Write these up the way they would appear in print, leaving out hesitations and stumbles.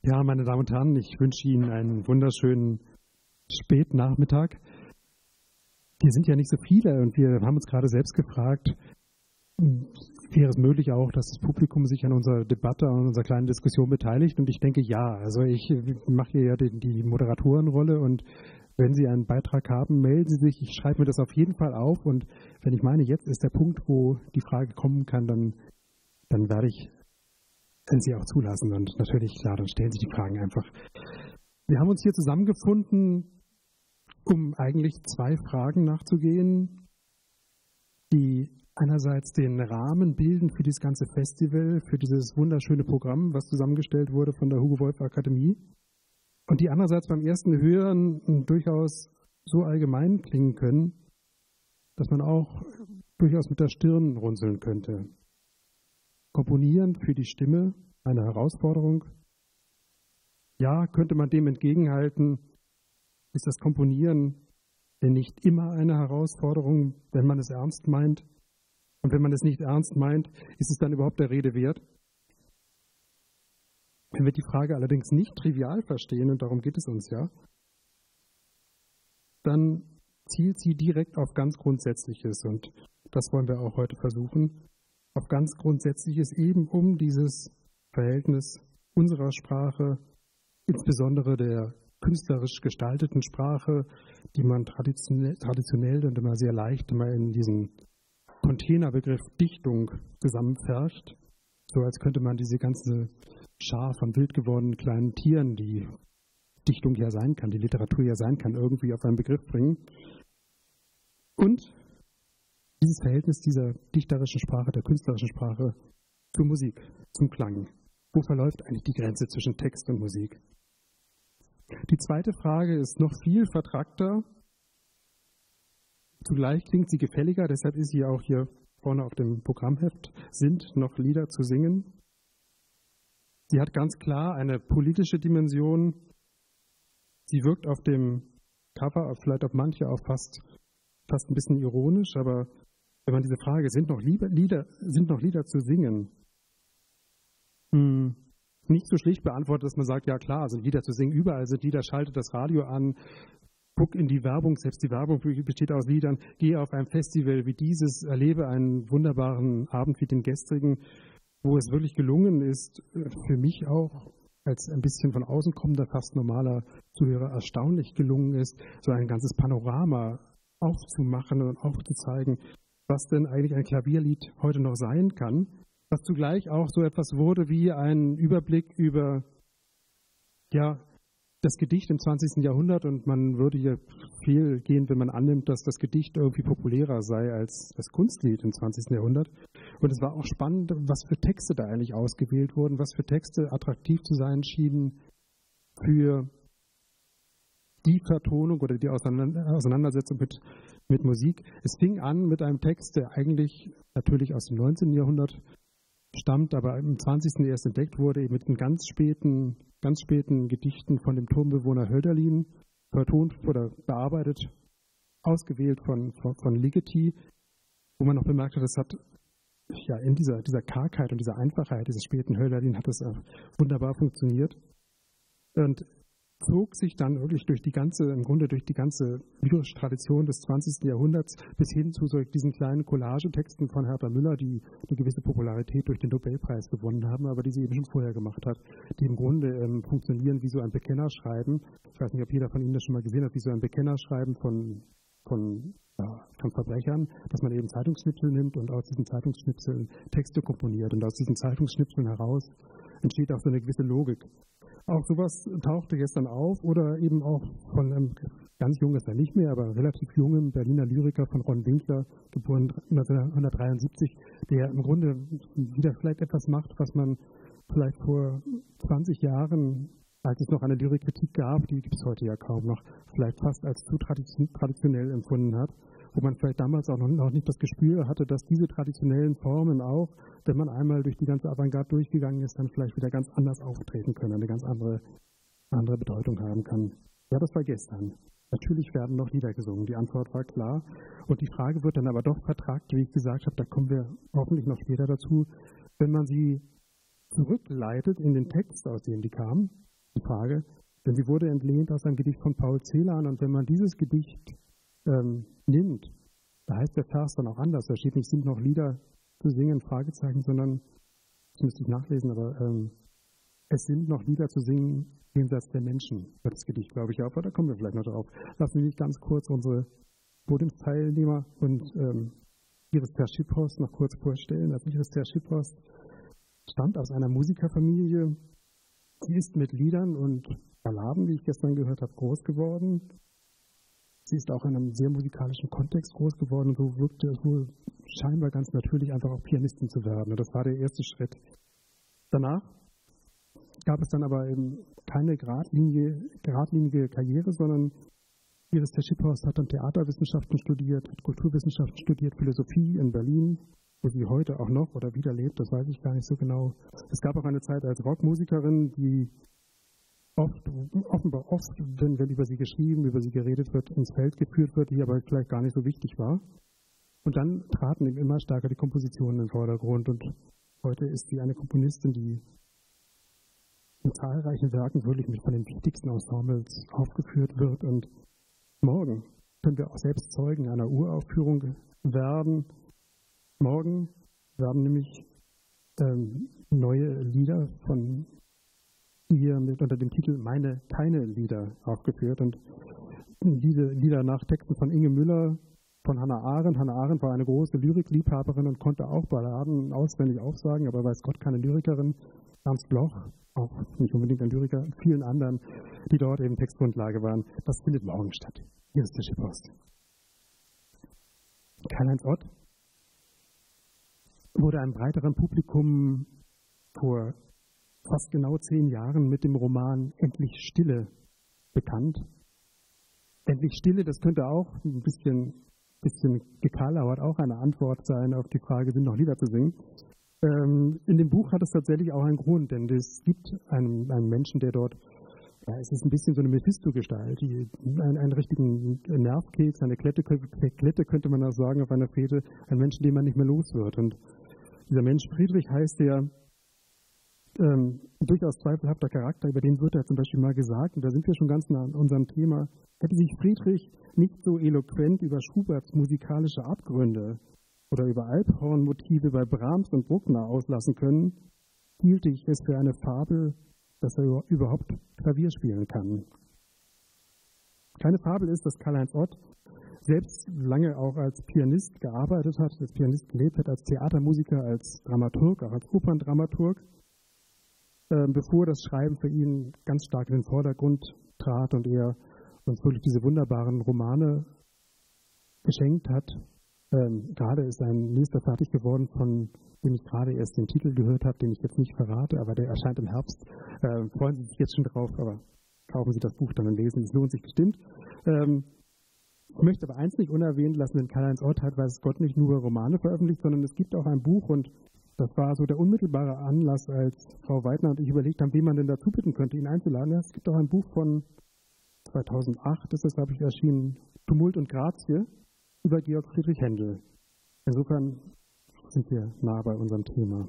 Ja, meine Damen und Herren, ich wünsche Ihnen einen wunderschönen Spätnachmittag. Wir sind ja nicht so viele und wir haben uns gerade selbst gefragt, wäre es möglich auch, dass das Publikum sich an unserer Debatte, an unserer kleinen Diskussion beteiligt? Und ich denke, ja. Also ich mache hier ja die Moderatorenrolle und wenn Sie einen Beitrag haben, melden Sie sich. Ich schreibe mir das auf jeden Fall auf und wenn ich meine, jetzt ist der Punkt, wo die Frage kommen kann, dann werde ich Sie auch zulassen und natürlich, klar, dann stellen Sie die Fragen einfach. Wir haben uns hier zusammengefunden, um eigentlich zwei Fragen nachzugehen, die einerseits den Rahmen bilden für dieses ganze Festival, für dieses wunderschöne Programm, was zusammengestellt wurde von der Hugo-Wolf-Akademie und die andererseits beim ersten Hören durchaus so allgemein klingen können, dass man auch durchaus mit der Stirn runzeln könnte. Komponieren für die Stimme, eine Herausforderung. Ja, könnte man dem entgegenhalten, ist das Komponieren denn nicht immer eine Herausforderung, wenn man es ernst meint? Und wenn man es nicht ernst meint, ist es dann überhaupt der Rede wert? Wenn wir die Frage allerdings nicht trivial verstehen, und darum geht es uns ja, dann zielt sie direkt auf ganz Grundsätzliches. Und das wollen wir auch heute versuchen. Auf ganz Grundsätzliches eben um dieses Verhältnis unserer Sprache, insbesondere der künstlerisch gestalteten Sprache, die man traditionell und immer sehr leicht immer in diesen Containerbegriff Dichtung zusammenpfercht, so als könnte man diese ganze Schar von wild gewordenen kleinen Tieren, die Dichtung ja sein kann, die Literatur ja sein kann, irgendwie auf einen Begriff bringen. Und dieses Verhältnis dieser dichterischen Sprache, der künstlerischen Sprache zur Musik, zum Klang. Wo verläuft eigentlich die Grenze zwischen Text und Musik? Die zweite Frage ist noch viel vertrackter. Zugleich klingt sie gefälliger, deshalb ist sie auch hier vorne auf dem Programmheft, sind noch Lieder zu singen. Sie hat ganz klar eine politische Dimension. Sie wirkt auf dem Cover, vielleicht auf manche auch fast ein bisschen ironisch, aber wenn man diese Frage, sind noch Lieder zu singen, nicht so schlicht beantwortet, dass man sagt, ja klar, sind Lieder zu singen, überall sind Lieder, schaltet das Radio an, guck in die Werbung, selbst die Werbung besteht aus Liedern, gehe auf ein Festival wie dieses, erlebe einen wunderbaren Abend wie den gestrigen, wo es wirklich gelungen ist, für mich auch als ein bisschen von außen kommender, fast normaler Zuhörer erstaunlich gelungen ist, so ein ganzes Panorama aufzumachen und aufzuzeigen, was denn eigentlich ein Klavierlied heute noch sein kann, was zugleich auch so etwas wurde wie ein Überblick über das Gedicht im 20. Jahrhundert und man würde hier fehlgehen, wenn man annimmt, dass das Gedicht irgendwie populärer sei als das Kunstlied im 20. Jahrhundert. Und es war auch spannend, was für Texte da eigentlich ausgewählt wurden, was für Texte attraktiv zu sein schienen für die Vertonung oder die Auseinandersetzung mit Musik. Es fing an mit einem Text, der eigentlich natürlich aus dem 19. Jahrhundert stammt, aber im 20. erst entdeckt wurde, eben mit den ganz späten Gedichten von dem Turmbewohner Hölderlin, vertont oder bearbeitet, ausgewählt von Ligeti, wo man noch bemerkt hat, das hat ja in dieser Kargheit und dieser Einfachheit dieses späten Hölderlin hat es wunderbar funktioniert und zog sich dann wirklich durch die ganze lyrische Tradition des 20. Jahrhunderts bis hin zu diesen kleinen Collagetexten von Hertha Müller, die eine gewisse Popularität durch den Nobelpreis gewonnen haben, aber die sie eben schon vorher gemacht hat, die im Grunde funktionieren wie so ein Bekennerschreiben. Ich weiß nicht, ob jeder von Ihnen das schon mal gesehen hat, wie so ein Bekennerschreiben von Verbrechern, dass man eben Zeitungsschnipsel nimmt und aus diesen Zeitungsschnipseln Texte komponiert und aus diesen Zeitungsschnipseln heraus entsteht auch so eine gewisse Logik. Auch sowas tauchte gestern auf oder eben auch von einem ganz jungen, ist er nicht mehr, aber relativ jungen Berliner Lyriker von Ron Winkler, geboren 1973, der im Grunde wieder vielleicht etwas macht, was man vielleicht vor 20 Jahren, als es noch eine Lyrikkritik gab, die gibt es heute ja kaum noch, vielleicht fast als zu traditionell empfunden hat, wo man vielleicht damals auch noch nicht das Gespür hatte, dass diese traditionellen Formen auch, wenn man einmal durch die ganze Avantgarde durchgegangen ist, dann vielleicht wieder ganz anders auftreten können, eine ganz andere Bedeutung haben kann. Ja, das war gestern. Natürlich werden noch Lieder gesungen, die Antwort war klar. Und die Frage wird dann aber doch vertragt, wie ich gesagt habe, da kommen wir hoffentlich noch später dazu, wenn man sie zurückleitet in den Text, aus dem die kamen, die Frage. Denn sie wurde entlehnt aus einem Gedicht von Paul Celan. Und wenn man dieses Gedicht nimmt, da heißt der Vers dann auch anders. Da steht nicht, sind noch Lieder zu singen, Fragezeichen, sondern, das müsste ich nachlesen, aber es sind noch Lieder zu singen jenseits der Menschen, hört das Gedicht, glaube ich, auf. Aber da kommen wir vielleicht noch drauf. Lassen wir mich ganz kurz unsere Podiumsteilnehmer und Iris Terschipos noch kurz vorstellen. Also Iris Terschipos stammt aus einer Musikerfamilie. Sie ist mit Liedern und Balladen, wie ich gestern gehört habe, groß geworden. Sie ist auch in einem sehr musikalischen Kontext groß geworden und so wirkte es wohl scheinbar ganz natürlich, einfach auch Pianistin zu werden. Und das war der erste Schritt. Danach gab es dann aber eben keine geradlinige Karriere, sondern Iris Terschipos hat dann Theaterwissenschaften studiert, Kulturwissenschaften studiert, Philosophie in Berlin, wo sie heute auch noch oder wieder lebt, das weiß ich gar nicht so genau. Es gab auch eine Zeit als Rockmusikerin, die offenbar oft, wenn über sie geschrieben, über sie geredet wird, ins Feld geführt wird, die aber vielleicht gar nicht so wichtig war. Und dann traten eben immer stärker die Kompositionen in den Vordergrund. Und heute ist sie eine Komponistin, die in zahlreichen Werken wirklich mit von den wichtigsten Ensembles aufgeführt wird. Und morgen können wir auch selbst Zeugen einer Uraufführung werden. Morgen werden nämlich neue Lieder von ihr mit unter dem Titel Meine keine Lieder aufgeführt. Und diese Lieder nach Texten von Inge Müller, von Hannah Arendt. Hannah Arendt war eine große Lyrikliebhaberin und konnte auch Balladen auswendig aufsagen, aber weiß Gott keine Lyrikerin. Ernst Bloch, auch nicht unbedingt ein Lyriker, und vielen anderen, die dort eben Textgrundlage waren. Das findet morgen statt. Hier ist der Schiffpost. Karl-Heinz Ott wurde einem breiteren Publikum vor fast genau 10 Jahren mit dem Roman Endlich Stille bekannt. Endlich Stille, das könnte auch ein bisschen gekarlauert auch eine Antwort sein auf die Frage, sind noch Lieder zu singen. In dem Buch hat es tatsächlich auch einen Grund, denn es gibt einen Menschen, der dort, ja, es ist ein bisschen so eine Mephisto-Gestalt, einen richtigen Nervkeks, eine Klette könnte man auch sagen auf einer Fete, ein Mensch, den man nicht mehr los wird. Und dieser Mensch, Friedrich heißt der, durchaus zweifelhafter Charakter, über den wird er zum Beispiel mal gesagt, und da sind wir schon ganz nah an unserem Thema, hätte sich Friedrich nicht so eloquent über Schuberts musikalische Abgründe oder über Alphornmotive bei Brahms und Bruckner auslassen können, hielt ich es für eine Fabel, dass er überhaupt Klavier spielen kann. Keine Fabel ist, dass Karl-Heinz Ott selbst lange auch als Pianist gearbeitet hat, als Pianist gelebt hat, als Theatermusiker, als Dramaturg, auch als Operndramaturg, bevor das Schreiben für ihn ganz stark in den Vordergrund trat und er uns wirklich diese wunderbaren Romane geschenkt hat. Gerade ist ein nächster fertig geworden, von dem ich gerade erst den Titel gehört habe, den ich jetzt nicht verrate, aber der erscheint im Herbst. Freuen Sie sich jetzt schon drauf, aber kaufen Sie das Buch dann und lesen, es lohnt sich bestimmt. Ich möchte aber eins nicht unerwähnt lassen, denn Karl-Heinz Ott hat, weiß Gott, nicht nur Romane veröffentlicht, sondern es gibt auch ein Buch, und das war so der unmittelbare Anlass, als Frau Weidner und ich überlegt haben, wen man denn dazu bitten könnte, ihn einzuladen. Ja, es gibt auch ein Buch von 2008, das ist, glaube ich, erschienen, Tumult und Grazie, über Georg Friedrich Händel. Insofern sind wir nah bei unserem Thema.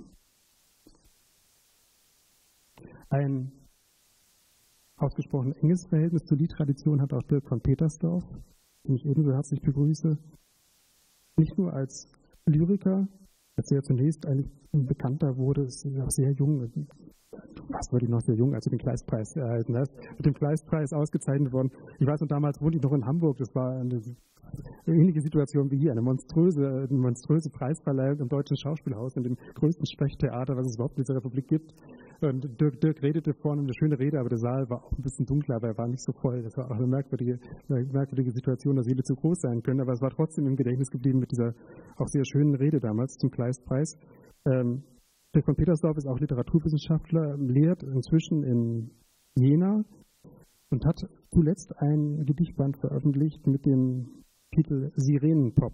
Ein ausgesprochen enges Verhältnis zur Liedtradition hat auch Dirk von Petersdorf, den ich ebenso herzlich begrüße. Nicht nur als Lyriker, als er zunächst eigentlich bekannter wurde, ist er auch sehr jung, was wurde ich noch sehr jung, als er den Kleistpreis erhalten hat, mit dem Kleistpreis ausgezeichnet worden. Ich weiß noch, damals wohnte ich noch in Hamburg, das war eine ähnliche Situation wie hier, eine monströse Preisverleihung im Deutschen Schauspielhaus, in dem größten Sprechtheater, was es überhaupt in dieser Republik gibt. Und Dirk redete vorne eine schöne Rede, aber der Saal war auch ein bisschen dunkler, aber er war nicht so voll. Das war auch eine merkwürdige Situation, dass jede zu groß sein können, aber es war trotzdem im Gedächtnis geblieben mit dieser auch sehr schönen Rede damals zum Kleistpreis. Dirk von Petersdorf ist auch Literaturwissenschaftler, lehrt inzwischen in Jena und hat zuletzt ein Gedichtband veröffentlicht mit dem Titel Sirenenpop.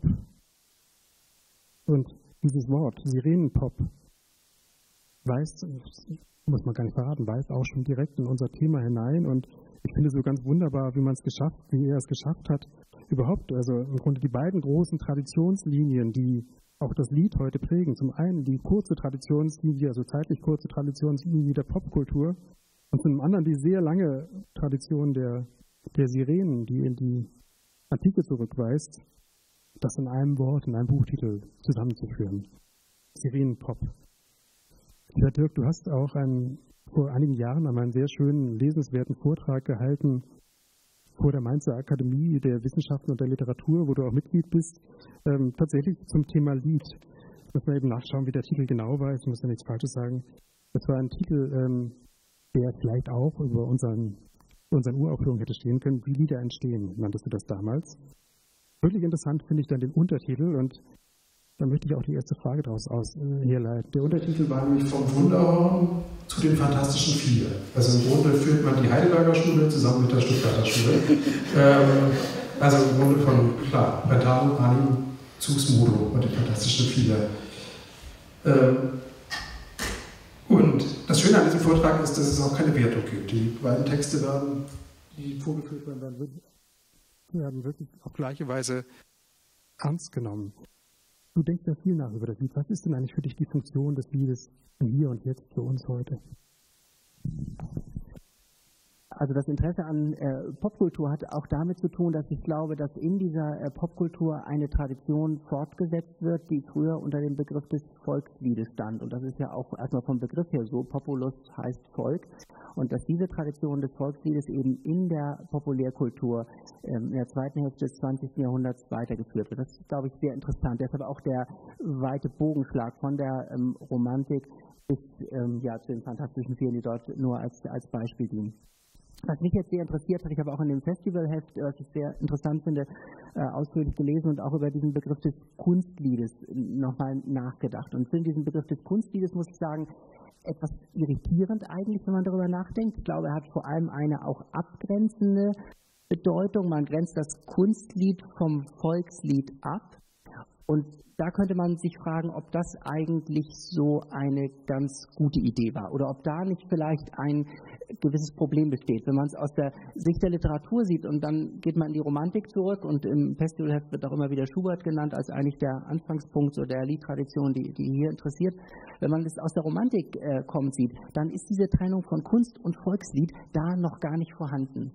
Und dieses Wort, Sirenenpop, muss man gar nicht verraten, weist auch schon direkt in unser Thema hinein. Und ich finde es so ganz wunderbar, wie er es geschafft hat, überhaupt, also im Grunde die beiden großen Traditionslinien, die auch das Lied heute prägen. Zum einen die kurze Traditionslinie, also zeitlich kurze Traditionslinie der Popkultur, Und zum anderen die sehr lange Tradition der Sirenen, die in die Antike zurückweist, das in einem Wort, in einem Buchtitel zusammenzuführen. Sirenenpop. Ja, Dirk, du hast auch vor einigen Jahren einmal einen sehr schönen, lesenswerten Vortrag gehalten vor der Mainzer Akademie der Wissenschaften und der Literatur, wo du auch Mitglied bist, tatsächlich zum Thema Lied. Muss man eben nachschauen, wie der Titel genau war. Ich muss ja nichts Falsches sagen. Das war ein Titel, der vielleicht auch über unseren Uraufführungen hätte stehen können. Wie Lieder entstehen, nanntest du das damals. Wirklich interessant finde ich dann den Untertitel und da möchte ich auch die erste Frage daraus herleiten. Der Untertitel war nämlich vom Wunderhorn zu den Fantastischen Vier. Also im Grunde führt man die Heidelberger Schule zusammen mit der Stuttgarter Schule. Also im Grunde von, klar, Brentano, Arnim, Zusmodo und die Fantastischen Vier. Und das Schöne an diesem Vortrag ist, dass es auch keine Wertung gibt. Die beiden Texte die vorgeführt werden wirklich auf gleiche Weise ernst genommen. Du denkst ja viel nach über das Lied. Was ist denn eigentlich für dich die Funktion des Liedes hier und jetzt für uns heute? Also das Interesse an Popkultur hat auch damit zu tun, dass ich glaube, dass in dieser Popkultur eine Tradition fortgesetzt wird, die früher unter dem Begriff des Volksliedes stand. Und das ist ja auch erstmal vom Begriff her so. Populus heißt Volk. Und dass diese Tradition des Volksliedes eben in der Populärkultur in der zweiten Hälfte des 20. Jahrhunderts weitergeführt wird. Das ist, glaube ich, sehr interessant. Deshalb auch der weite Bogenschlag von der Romantik bis zu den Fantastischen Vier, die dort nur als Beispiel dienen. Was mich jetzt sehr interessiert hat, ich habe auch in dem Festivalheft, was ich sehr interessant finde, ausführlich gelesen und auch über diesen Begriff des Kunstliedes nochmal nachgedacht. Und für diesen Begriff des Kunstliedes muss ich sagen, etwas irritierend eigentlich, wenn man darüber nachdenkt. Ich glaube, er hat vor allem eine auch abgrenzende Bedeutung. Man grenzt das Kunstlied vom Volkslied ab. Und da könnte man sich fragen, ob das eigentlich so eine ganz gute Idee war oder ob da nicht vielleicht ein gewisses Problem besteht. Wenn man es aus der Sicht der Literatur sieht und dann geht man in die Romantik zurück und im Festivalheft wird auch immer wieder Schubert genannt als eigentlich der Anfangspunkt so der Liedtradition, die hier interessiert. Wenn man es aus der Romantik kommt sieht, dann ist diese Trennung von Kunst und Volkslied da noch gar nicht vorhanden.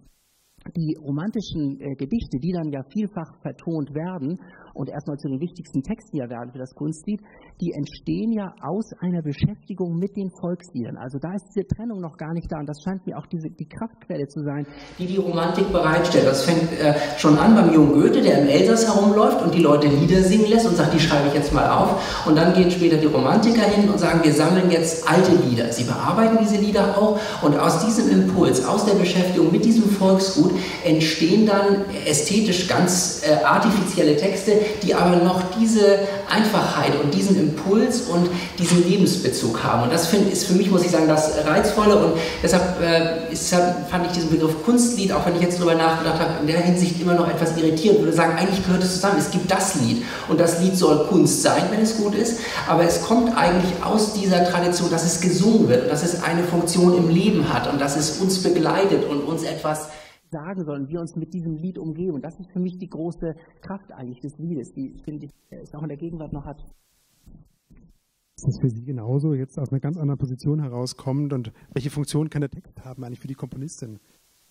Die romantischen Gedichte, die dann ja vielfach vertont werden und erstmal zu den wichtigsten Texten ja werden für das Kunstlied, die entstehen ja aus einer Beschäftigung mit den Volksliedern. Also da ist diese Trennung noch gar nicht da und das scheint mir auch die Kraftquelle zu sein, die die Romantik bereitstellt. Das fängt schon an beim jungen Goethe, der im Elsass herumläuft und die Leute Lieder singen lässt und sagt, die schreibe ich jetzt mal auf. Und dann gehen später die Romantiker hin und sagen, wir sammeln jetzt alte Lieder. Sie bearbeiten diese Lieder auch und aus diesem Impuls, aus der Beschäftigung mit diesem Volksgut entstehen dann ästhetisch ganz artifizielle Texte, die aber noch diese Einfachheit und diesen Impuls und diesen Lebensbezug haben. Und das ist für mich, muss ich sagen, das Reizvolle. Und deshalb fand ich diesen Begriff Kunstlied, auch wenn ich jetzt darüber nachgedacht habe, in der Hinsicht immer noch etwas irritierend. Ich würde sagen, eigentlich gehört es zusammen. Es gibt das Lied und das Lied soll Kunst sein, wenn es gut ist. Aber es kommt eigentlich aus dieser Tradition, dass es gesungen wird und dass es eine Funktion im Leben hat und dass es uns begleitet und uns etwas sagen sollen, wir uns mit diesem Lied umgeben. Und das ist für mich die große Kraft eigentlich des Liedes, die, finde ich, es auch in der Gegenwart noch hat. Ist das für Sie genauso, jetzt aus einer ganz anderen Position herauskommt und welche Funktion kann der Text haben eigentlich für die Komponistin?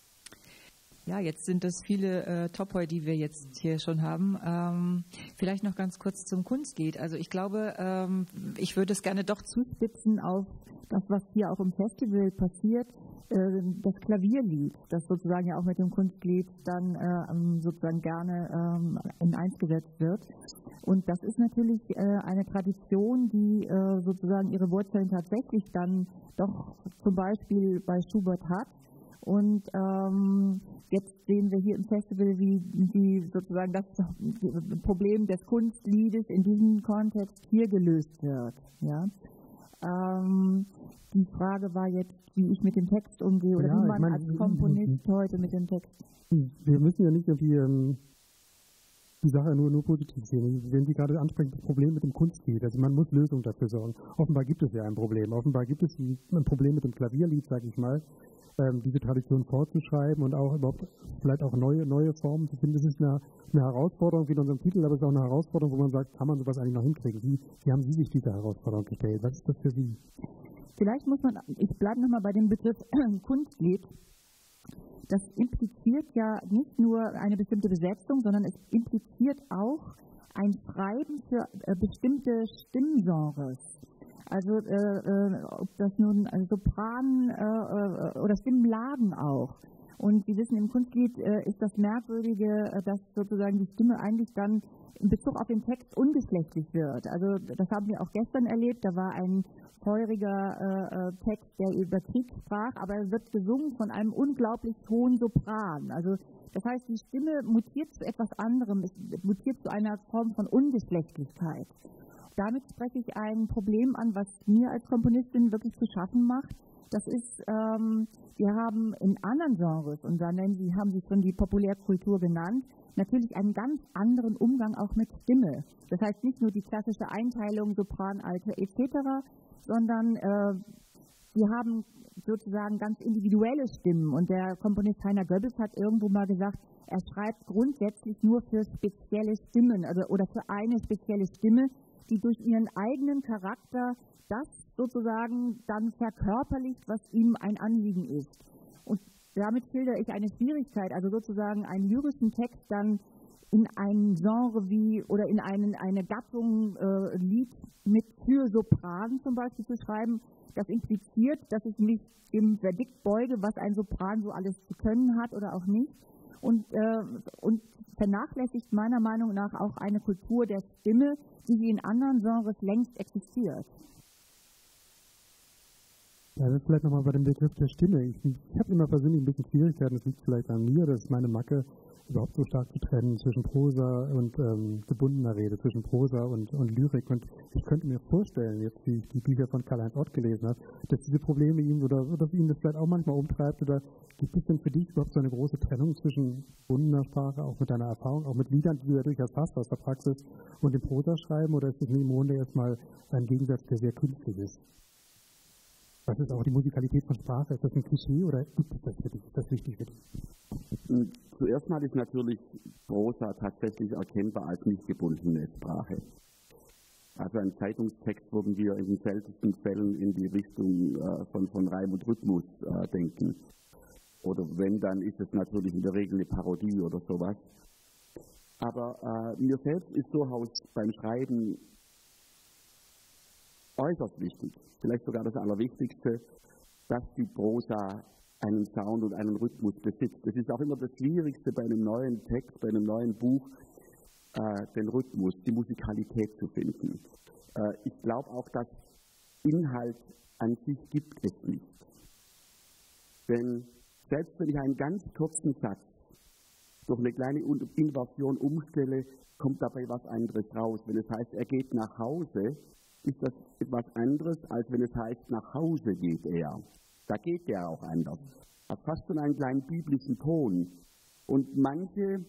Ja, jetzt sind das viele Topoi, die wir jetzt hier schon haben. Vielleicht noch ganz kurz zum Kunstlied. Also ich glaube, ich würde es gerne doch zuspitzen auf das, was hier auch im Festival passiert. Das Klavierlied, das sozusagen ja auch mit dem Kunstlied dann sozusagen gerne in eins gesetzt wird. Und das ist natürlich eine Tradition, die sozusagen ihre Wurzeln tatsächlich dann doch zum Beispiel bei Schubert hat. Und jetzt sehen wir hier im Festival, wie sozusagen das Problem des Kunstliedes in diesem Kontext hier gelöst wird. Ja? Die Frage war jetzt, wie ich mit dem Text umgehe oder wie man als Komponist heute mit dem Text. Wir müssen ja nicht irgendwie die Sache nur positiv sehen. Wenn Sie gerade ansprechen, das Problem mit dem Kunstlied, also man muss Lösungen dafür sorgen. Offenbar gibt es ja ein Problem. Offenbar gibt es ein Problem mit dem Klavierlied, sage ich mal, diese Tradition fortzuschreiben und auch überhaupt vielleicht auch neue Formen zu finden. Das ist eine Herausforderung wie in unserem Titel, aber es ist auch eine Herausforderung, wo man sagt, kann man sowas eigentlich noch hinkriegen? Wie haben Sie sich diese Herausforderung gestellt? Was ist das für Sie? Vielleicht muss man, ich bleibe nochmal bei dem Begriff Kunstlied. Das impliziert ja nicht nur eine bestimmte Besetzung, sondern es impliziert auch ein Schreiben für bestimmte Stimmgenres. Also ob das nun Sopran oder Stimmlagen auch. Und Sie wissen, im Kunstlied ist das Merkwürdige, dass sozusagen die Stimme eigentlich dann in Bezug auf den Text ungeschlechtlich wird. Also das haben wir auch gestern erlebt. Da war ein feuriger Text, der über Krieg sprach, aber er wird gesungen von einem unglaublich hohen Sopran. Also das heißt, die Stimme mutiert zu etwas anderem, es mutiert zu einer Form von Ungeschlechtlichkeit. Damit spreche ich ein Problem an, was mir als Komponistin wirklich zu schaffen macht. Das ist, wir haben in anderen Genres, und dann haben Sie schon die Populärkultur genannt, natürlich einen ganz anderen Umgang auch mit Stimme. Das heißt nicht nur die klassische Einteilung Sopran, Alte etc., sondern wir haben sozusagen ganz individuelle Stimmen. Und der Komponist Heiner Goebbels hat irgendwo mal gesagt, er schreibt grundsätzlich nur für spezielle Stimmen oder für eine spezielle Stimme, die durch ihren eigenen Charakter das sozusagen dann verkörperlicht, was ihm ein Anliegen ist. Und damit schildere ich eine Schwierigkeit, also sozusagen einen lyrischen Text dann in ein Genre oder in eine Gattung Lied mit für Sopran zum Beispiel zu schreiben. Das impliziert, dass ich mich dem Verdikt beuge, was ein Sopran so alles zu können hat oder auch nicht. Und vernachlässigt meiner Meinung nach auch eine Kultur der Stimme, die in anderen Genres längst existiert. Ja, das ist vielleicht nochmal bei dem Begriff der Stimme. Ich habe immer persönlich ein bisschen Schwierigkeiten, das liegt vielleicht an mir, das ist meine Macke, überhaupt so stark zu trennen zwischen Prosa und gebundener Rede, zwischen Prosa und Lyrik. Und ich könnte mir vorstellen, jetzt wie ich die Bücher von Karl-Heinz Ott gelesen habe, dass diese Probleme ihm oder dass ihn das vielleicht auch manchmal umtreibt. Oder gibt es denn für dich überhaupt so eine große Trennung zwischen gebundener Sprache, auch mit deiner Erfahrung, auch mit Liedern, die du ja durchaus hast aus der Praxis, und dem Prosaschreiben? Oder ist das im Grunde erstmal ein Gegensatz, der sehr künstlich ist? Was ist auch die Musikalität von Sprache? Ist das ein Klischee oder gibt es das für dich? Ist das wichtig für dich? Zuerst mal ist natürlich Prosa tatsächlich erkennbar als nicht gebundene Sprache. Also ein Zeitungstext würden wir in den seltensten Fällen in die Richtung von Reim und Rhythmus denken. Oder wenn, dann ist es natürlich in der Regel eine Parodie oder sowas. Aber mir selbst ist durchaus beim Schreiben äußerst wichtig, vielleicht sogar das Allerwichtigste, dass die Prosa einen Sound und einen Rhythmus besitzt. Das ist auch immer das Schwierigste bei einem neuen Text, bei einem neuen Buch, den Rhythmus, die Musikalität zu finden. Ich glaube auch, dass Inhalt an sich gibt es nicht. Denn selbst wenn ich einen ganz kurzen Satz durch eine kleine Inversion umstelle, kommt dabei was anderes raus. Wenn es heißt, er geht nach Hause, ist das etwas anderes, als wenn es heißt, nach Hause geht er. Da geht der auch anders. Hat fast schon einen kleinen biblischen Ton. Und manche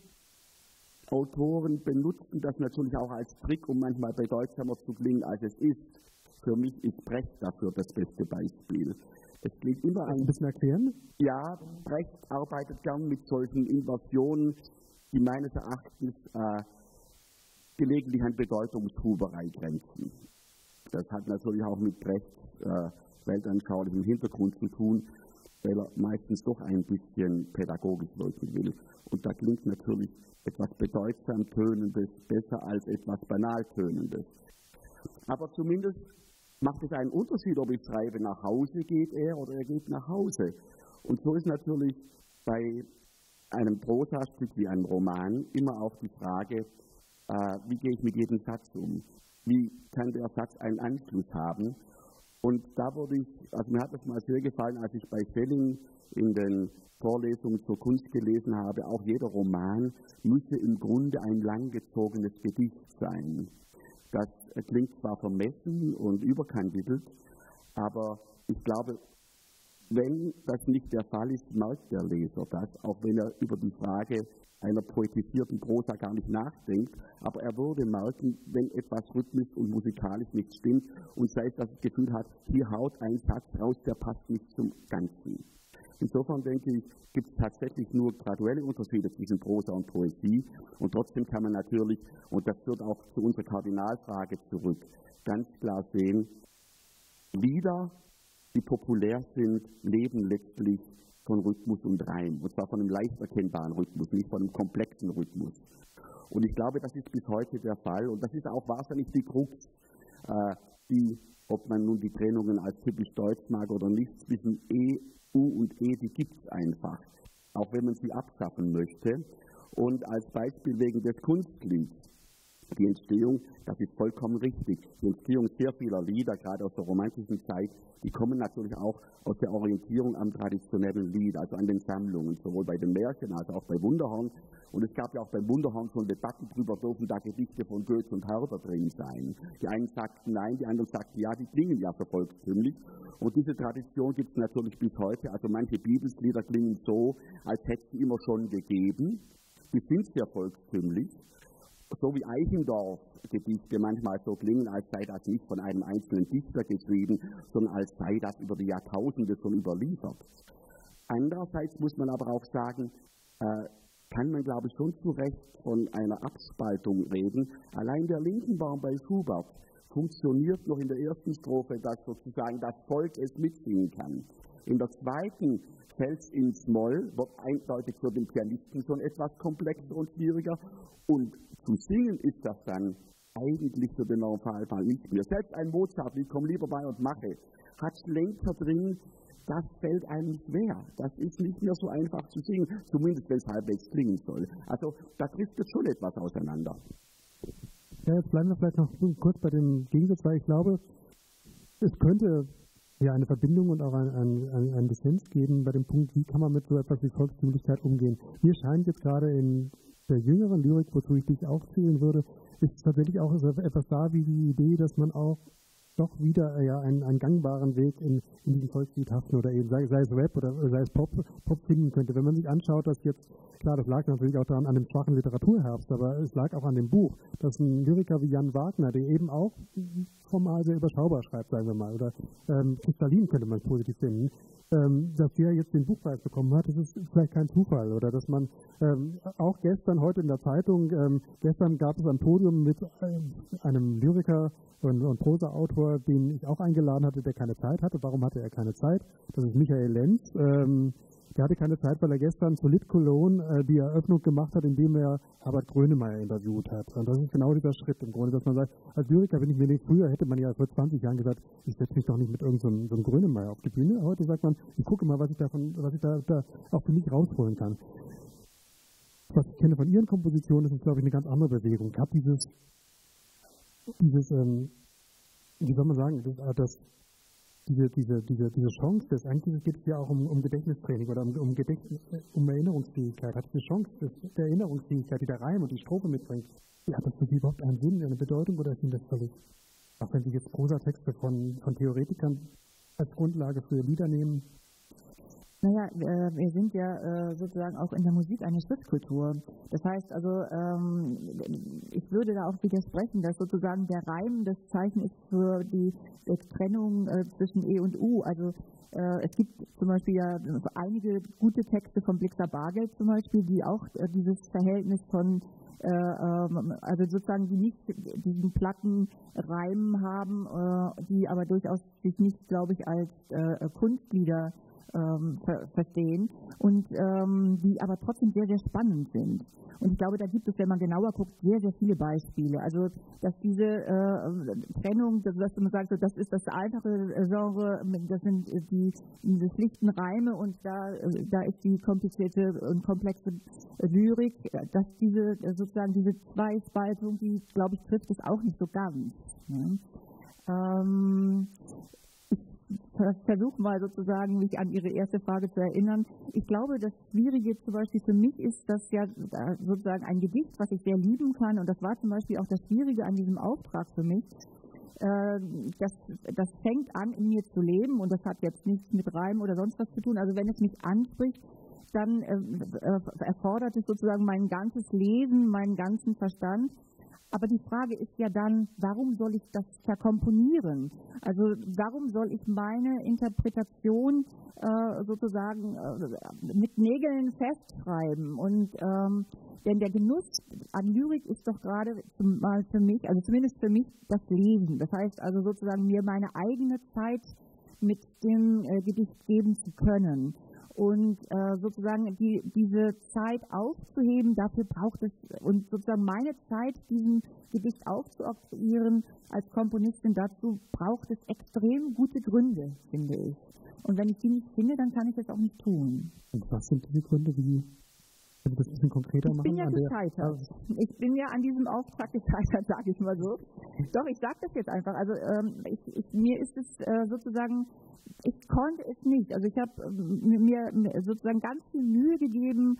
Autoren benutzen das natürlich auch als Trick, um manchmal bedeutsamer zu klingen, als es ist. Für mich ist Brecht dafür das beste Beispiel. Es klingt immer ein bisschen erklären? Ja, Brecht arbeitet gern mit solchen Inversionen, die meines Erachtens gelegentlich an Bedeutungshuberei grenzen. Das hat natürlich auch mit Brechts weltanschaulichem Hintergrund zu tun, weil er meistens doch ein bisschen pädagogisch wirken will. Und da klingt natürlich etwas bedeutsam Tönendes besser als etwas banal Tönendes. Aber zumindest macht es einen Unterschied, ob ich schreibe, nach Hause geht er oder er geht nach Hause. Und so ist natürlich bei einem Prosastück wie einem Roman immer auch die Frage, wie gehe ich mit jedem Satz um? Wie kann der Satz einen Anschluss haben? Und da mir hat es mal sehr gefallen, als ich bei Schelling in den Vorlesungen zur Kunst gelesen habe, auch jeder Roman müsse im Grunde ein langgezogenes Gedicht sein. Das klingt zwar vermessen und überkandidelt, aber ich glaube, wenn das nicht der Fall ist, merkt der Leser das, auch wenn er über die Frage einer poetisierten Prosa gar nicht nachdenkt, aber er würde merken, wenn etwas rhythmisch und musikalisch nicht stimmt und sei es, dass er das Gefühl hat, hier haut ein Satz raus, der passt nicht zum Ganzen. Insofern denke ich, gibt es tatsächlich nur graduelle Unterschiede zwischen Prosa und Poesie und trotzdem kann man natürlich, und das führt auch zu unserer Kardinalfrage zurück, ganz klar sehen, Lieder die populär sind, leben letztlich von Rhythmus und Reim. Und zwar von einem leicht erkennbaren Rhythmus, nicht von einem komplexen Rhythmus. Und ich glaube, das ist bis heute der Fall. Und das ist auch wahrscheinlich die Krux, die, ob man nun die Trennungen als typisch deutsch mag oder nicht, zwischen E, U und E, die gibt es einfach. Auch wenn man sie abschaffen möchte. Und als Beispiel wegen des Kunstlieds. Die Entstehung, das ist vollkommen richtig, die Entstehung sehr vieler Lieder, gerade aus der romantischen Zeit, die kommen natürlich auch aus der Orientierung am traditionellen Lied, also an den Sammlungen, sowohl bei den Märchen als auch bei Wunderhorn. Und es gab ja auch beim Wunderhorn schon Debatten darüber, dürfen da Gedichte von Goethe und Herder drin sein. Die einen sagten nein, die anderen sagten ja, die klingen ja so volkstümlich. Und diese Tradition gibt es natürlich bis heute. Also manche Bibelslieder klingen so, als hätte es sie immer schon gegeben. Die sind sehr volkstümlich. So wie Eichendorff-Gedichte manchmal so klingen, als sei das nicht von einem einzelnen Dichter geschrieben, sondern als sei das über die Jahrtausende schon überliefert. Andererseits muss man aber auch sagen, kann man, glaube ich, schon zu Recht von einer Abspaltung reden. Allein der Lindenbaum bei Schubert funktioniert noch in der ersten Strophe, dass sozusagen das Volk es mitsingen kann. In der zweiten fällt es ins Moll, wird eindeutig für den Pianisten schon etwas komplexer und schwieriger. Und zu singen ist das dann eigentlich für den Normalfall nicht mehr. Selbst ein Mozart, wie Komm lieber bei und mache, hat Schlenker drin, das fällt einem schwer. Das ist nicht mehr so einfach zu singen, zumindest wenn es halbwegs klingen soll. Also da trifft jetzt schon etwas auseinander. Ja, jetzt bleiben wir vielleicht noch kurz bei dem Gegensatz, weil ich glaube, es könnte ja eine Verbindung und auch einen Dissens geben bei dem Punkt, wie kann man mit so etwas wie Volkstümlichkeit umgehen. Mir scheint jetzt gerade in der jüngeren Lyrik, wozu ich dich auch zählen würde, ist tatsächlich auch etwas da wie die Idee, dass man auch doch wieder einen gangbaren Weg in diesem Volksliedhaften oder eben sei es Rap oder sei es Pop finden könnte. Wenn man sich anschaut, dass jetzt, klar, das lag natürlich auch daran an dem schwachen Literaturherbst, aber es lag auch an dem Buch, dass ein Lyriker wie Jan Wagner, der eben auch formal sehr überschaubar schreibt, sagen wir mal, oder kristallin könnte man es positiv finden, dass der jetzt den Buchpreis bekommen hat, das ist vielleicht kein Zufall. Oder dass man auch gestern, heute in der Zeitung, gestern gab es ein Podium mit einem Lyriker und Prosa-Autor, den ich auch eingeladen hatte, der keine Zeit hatte. Warum hatte er keine Zeit? Das ist Michael Lenz. Der hatte keine Zeit, weil er gestern zur Lit Cologne die Eröffnung gemacht hat, indem er Herbert Grönemeyer interviewt hat. Und das ist genau dieser Schritt im Grunde, dass man sagt, als Lyriker bin ich mir nicht, früher hätte man ja vor 20 Jahren gesagt, ich setze mich doch nicht mit irgendeinem so einem Grönemeyer auf die Bühne. Heute sagt man, ich gucke mal, was ich da auch für mich rausholen kann. Was ich kenne von Ihren Kompositionen, ist es, glaube ich, eine ganz andere Bewegung. Ich habe dieses wie soll man sagen, diese Chance, eigentlich geht es ja auch um Gedächtnistraining oder um Erinnerungsfähigkeit, hat diese Chance der Erinnerungsfähigkeit, die der Reim und die Strophe mitbringt, hat das für Sie überhaupt einen Sinn, eine Bedeutung oder ist Ihnen das völlig, auch wenn Sie jetzt Prosatexte von Theoretikern als Grundlage für Lieder nehmen? Naja, wir sind ja sozusagen auch in der Musik eine Schriftkultur. Das heißt also, ich würde da auch widersprechen, dass sozusagen der Reim das Zeichen ist für die Trennung zwischen E und U. Also es gibt zum Beispiel ja einige gute Texte von Blixer Bargeld zum Beispiel, die auch dieses Verhältnis von also sozusagen die nicht diesen platten Reim haben, die aber durchaus sich nicht, glaube ich, als Kunstlieder verstehen und die aber trotzdem sehr, sehr spannend sind. Und ich glaube, da gibt es, wenn man genauer guckt, sehr, sehr viele Beispiele. Also, dass diese Trennung, dass man sagt, das ist das einfache Genre, das sind diese schlichten Reime und da ist die komplizierte und komplexe Lyrik, dass diese sozusagen diese Zweispaltung, die, glaube ich, trifft es auch nicht so ganz. Ja. Ich versuche mal sozusagen, mich an Ihre erste Frage zu erinnern. Ich glaube, das Schwierige zum Beispiel für mich ist, dass ja sozusagen ein Gedicht, was ich sehr lieben kann, und das war zum Beispiel auch das Schwierige an diesem Auftrag für mich, das fängt an, in mir zu leben, und das hat jetzt nichts mit Reim oder sonst was zu tun. Also wenn es mich anspricht, dann erfordert es sozusagen mein ganzes Lesen, meinen ganzen Verstand. Aber die Frage ist ja dann, warum soll ich das verkomponieren? Also warum soll ich meine Interpretation sozusagen mit Nägeln festschreiben? Und denn der Genuss an Lyrik ist doch gerade mal für mich, also zumindest für mich, das Lesen. Das heißt also sozusagen mir meine eigene Zeit mit dem Gedicht geben zu können. Und sozusagen diese Zeit aufzuheben, dafür braucht es, und sozusagen meine Zeit, diesem Gedicht aufzuoktroyieren als Komponistin, dazu braucht es extrem gute Gründe, finde ich. Und wenn ich die nicht finde, dann kann ich das auch nicht tun. Und was sind diese Gründe, wie also das ein bisschen konkreter machen? Ich bin ja gescheitert. Ich bin ja an diesem Auftrag gescheitert, sage ich mal so. Doch, ich sage das jetzt einfach. Also mir ist es sozusagen, ich konnte es nicht. Also ich habe mir sozusagen ganz viel Mühe gegeben,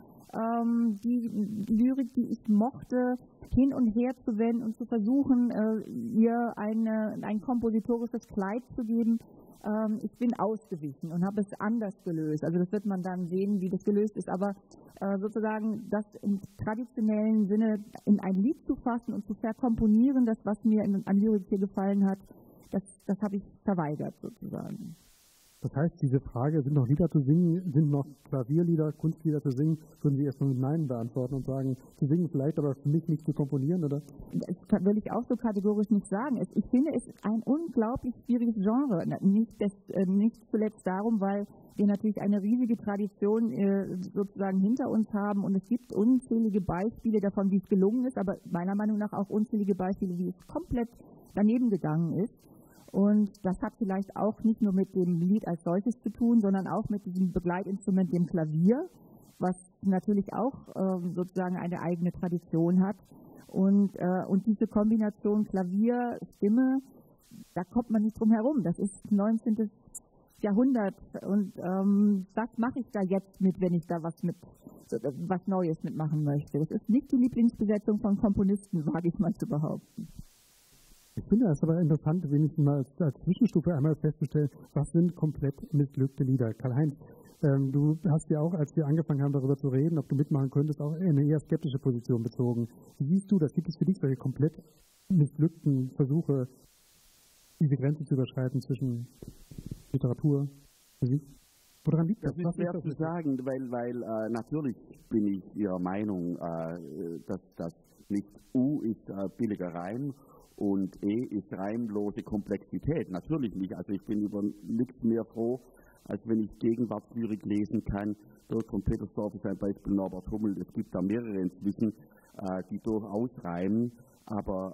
die Lyrik, die ich mochte, hin und her zu wenden und zu versuchen, ihr ein kompositorisches Kleid zu geben. Ich bin ausgewichen und habe es anders gelöst. Also das wird man dann sehen, wie das gelöst ist. Aber sozusagen das im traditionellen Sinne in ein Lied zu fassen und zu verkomponieren, das, was mir an Lyrik hier gefallen hat, das habe ich verweigert sozusagen. Das heißt, diese Frage, sind noch Lieder zu singen, sind noch Klavierlieder, Kunstlieder zu singen, würden Sie erstmal mit Nein beantworten und sagen, zu singen vielleicht, aber für mich nicht zu komponieren, oder? Das will ich auch so kategorisch nicht sagen. Ich finde, es ist ein unglaublich schwieriges Genre. Nicht zuletzt darum, weil wir natürlich eine riesige Tradition sozusagen hinter uns haben und es gibt unzählige Beispiele davon, wie es gelungen ist, aber meiner Meinung nach auch unzählige Beispiele, wie es komplett daneben gegangen ist. Und das hat vielleicht auch nicht nur mit dem Lied als solches zu tun, sondern auch mit diesem Begleitinstrument, dem Klavier, was natürlich auch sozusagen eine eigene Tradition hat. Und diese Kombination Klavier, Stimme, da kommt man nicht drum herum. Das ist 19. Jahrhundert und das mache ich da jetzt mit, wenn ich da was Neues mitmachen möchte. Das ist nicht die Lieblingsbesetzung von Komponisten, wage ich mal zu behaupten. Ich finde es aber interessant, wenigstens mal als Zwischenstufe einmal festzustellen, was sind komplett missglückte Lieder. Karl-Heinz, du hast ja auch, als wir angefangen haben, darüber zu reden, ob du mitmachen könntest, auch eine eher skeptische Position bezogen. Wie siehst du das? Gibt es für dich solche komplett missglückten Versuche, diese Grenze zu überschreiten zwischen Literatur, Musik? Woran liegt das? Das ist schwer zu sagen, weil natürlich bin ich Ihrer Meinung, dass das nicht U ist billiger Reim und E ist reimlose Komplexität. Natürlich nicht. Also ich bin über nichts mehr froh, als wenn ich Gegenwartslyrik lesen kann. Dirk von Petersdorf ist ein Beispiel, Norbert Hummel. Es gibt da mehrere inzwischen, die durchaus reimen, aber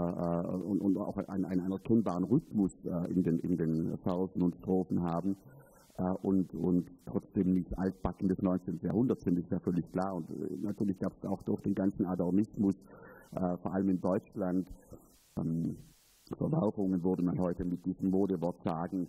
und auch einen erkennbaren Rhythmus in den Versen und Strophen haben. Und trotzdem nicht altbacken des 19. Jahrhunderts sind, ist ja völlig klar. Und natürlich gab es auch durch den ganzen Adornismus, vor allem in Deutschland, Verwerfungen, würde man heute mit diesem Modewort sagen,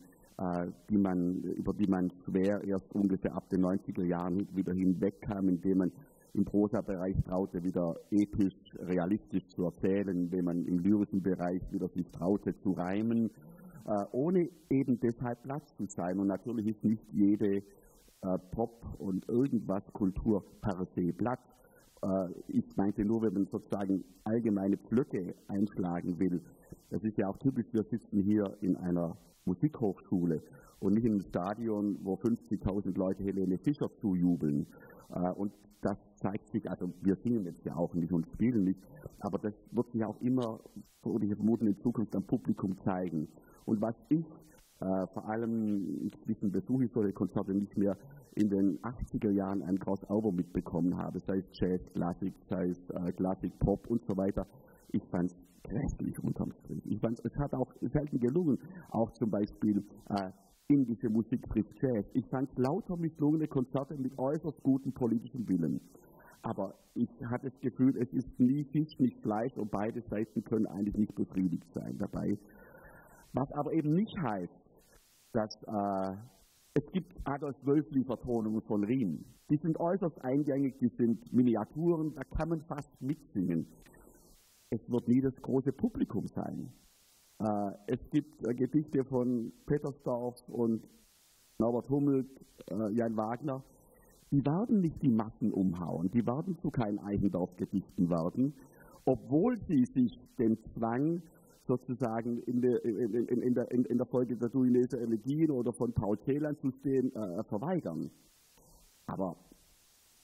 über die man schwer erst ungefähr ab den 90er Jahren wieder hinwegkam, indem man im Prosa-Bereich traute, wieder episch, realistisch zu erzählen, indem man im lyrischen Bereich wieder sich traute zu reimen, ohne eben deshalb Platz zu sein. Und natürlich ist nicht jede Pop- und irgendwas Kultur per se Platz. Ich meinte nur, wenn man sozusagen allgemeine Pflöcke einschlagen will, das ist ja auch typisch, wir sitzen hier in einer Musikhochschule und nicht in einem Stadion, wo 50.000 Leute Helene Fischer zujubeln. Und das zeigt sich, also wir singen jetzt ja auch nicht und spielen nicht, aber das wird sich auch immer, würde ich vermuten, in Zukunft am Publikum zeigen. Und was ich vor allem, inzwischen besuche ich solche Konzerte nicht mehr, in den 80er Jahren ein Crossover mitbekommen habe, sei es Jazz, Klassik, sei es Klassik, Pop und so weiter. Ich fand es grässlich unterm Strich. Ich fand es hat auch selten gelungen, auch zum Beispiel indische Musik trifft Jazz. Ich fand es lauter misslungene Konzerte mit äußerst gutem politischem Willen. Aber ich hatte das Gefühl, es ist nie Fisch, nicht Fleisch und beide Seiten können eigentlich nicht befriedigt sein dabei. Was aber eben nicht heißt, dass es gibt Adolf Wölfli-Vertonungen von Riem. Die sind äußerst eingängig, die sind Miniaturen, da kann man fast mitsingen. Es wird nie das große Publikum sein. Es gibt Gedichte von Petersdorf und Norbert Hummel, Jan Wagner, die werden nicht die Massen umhauen, die werden zu keinen Eichendorff-Gedichten werden, obwohl sie sich den Zwang sozusagen in der Folge der Duineser Elegien oder von Paul Celan zu stehen, verweigern. Aber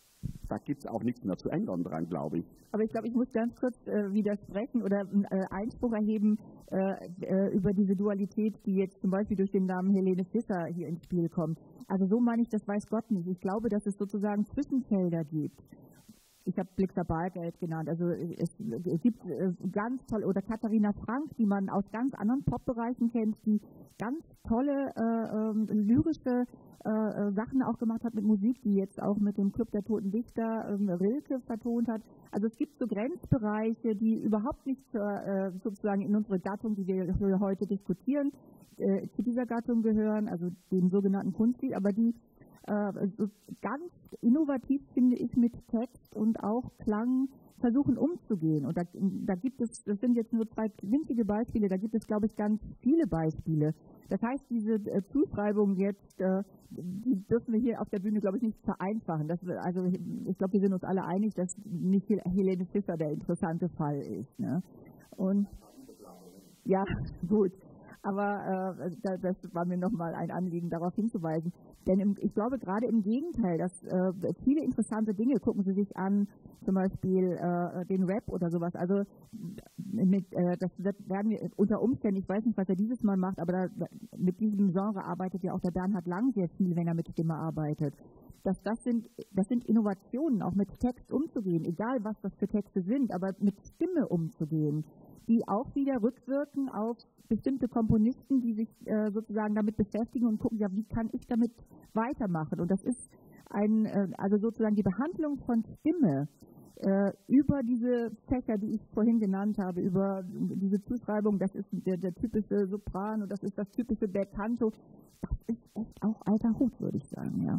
da gibt es auch nichts mehr zu ändern dran, glaube ich. Aber ich glaube, ich muss ganz kurz widersprechen oder Einspruch erheben über diese Dualität, die jetzt zum Beispiel durch den Namen Helene Fischer hier ins Spiel kommt. Also so meine ich, das weiß Gott nicht. Ich glaube, dass es sozusagen Zwischenfelder gibt. Ich habe Blixer Bargeld genannt. Also es gibt ganz toll, oder Katharina Frank, die man aus ganz anderen Pop-Bereichen kennt, die ganz tolle lyrische Sachen auch gemacht hat mit Musik, die jetzt auch mit dem Club der Toten Dichter Rilke vertont hat. Also es gibt so Grenzbereiche, die überhaupt nicht sozusagen in unsere Gattung, die wir heute diskutieren, zu dieser Gattung gehören, also dem sogenannten Kunstlied, aber die ganz innovativ, finde ich, mit Text und auch Klang versuchen umzugehen. Und da gibt es, das sind jetzt nur 2 winzige Beispiele, da gibt es, glaube ich, ganz viele Beispiele. Das heißt, diese Zuschreibung jetzt, die dürfen wir hier auf der Bühne, glaube ich, nicht vereinfachen. Also ich glaube, wir sind uns alle einig, dass nicht Helene Fischer der interessante Fall ist. Ne? Und ja, gut. Aber das war mir nochmal ein Anliegen, darauf hinzuweisen. Denn ich glaube gerade im Gegenteil, dass viele interessante Dinge, gucken Sie sich an, zum Beispiel den Rap oder sowas. Also das werden wir unter Umständen, ich weiß nicht, was er dieses Mal macht, aber mit diesem Genre arbeitet ja auch der Bernhard Lang sehr viel, wenn er mit Stimme arbeitet. Das sind Innovationen, auch mit Text umzugehen, egal was das für Texte sind, aber mit Stimme umzugehen, die auch wieder rückwirken auf bestimmte Komponisten, die sich sozusagen damit beschäftigen und gucken, ja, wie kann ich damit weitermachen? Und das ist also sozusagen die Behandlung von Stimme über diese Fächer, die ich vorhin genannt habe, über diese Zuschreibung, das ist der typische Sopran und das ist das typische Belcanto, das ist echt auch alter Hut, würde ich sagen, ja.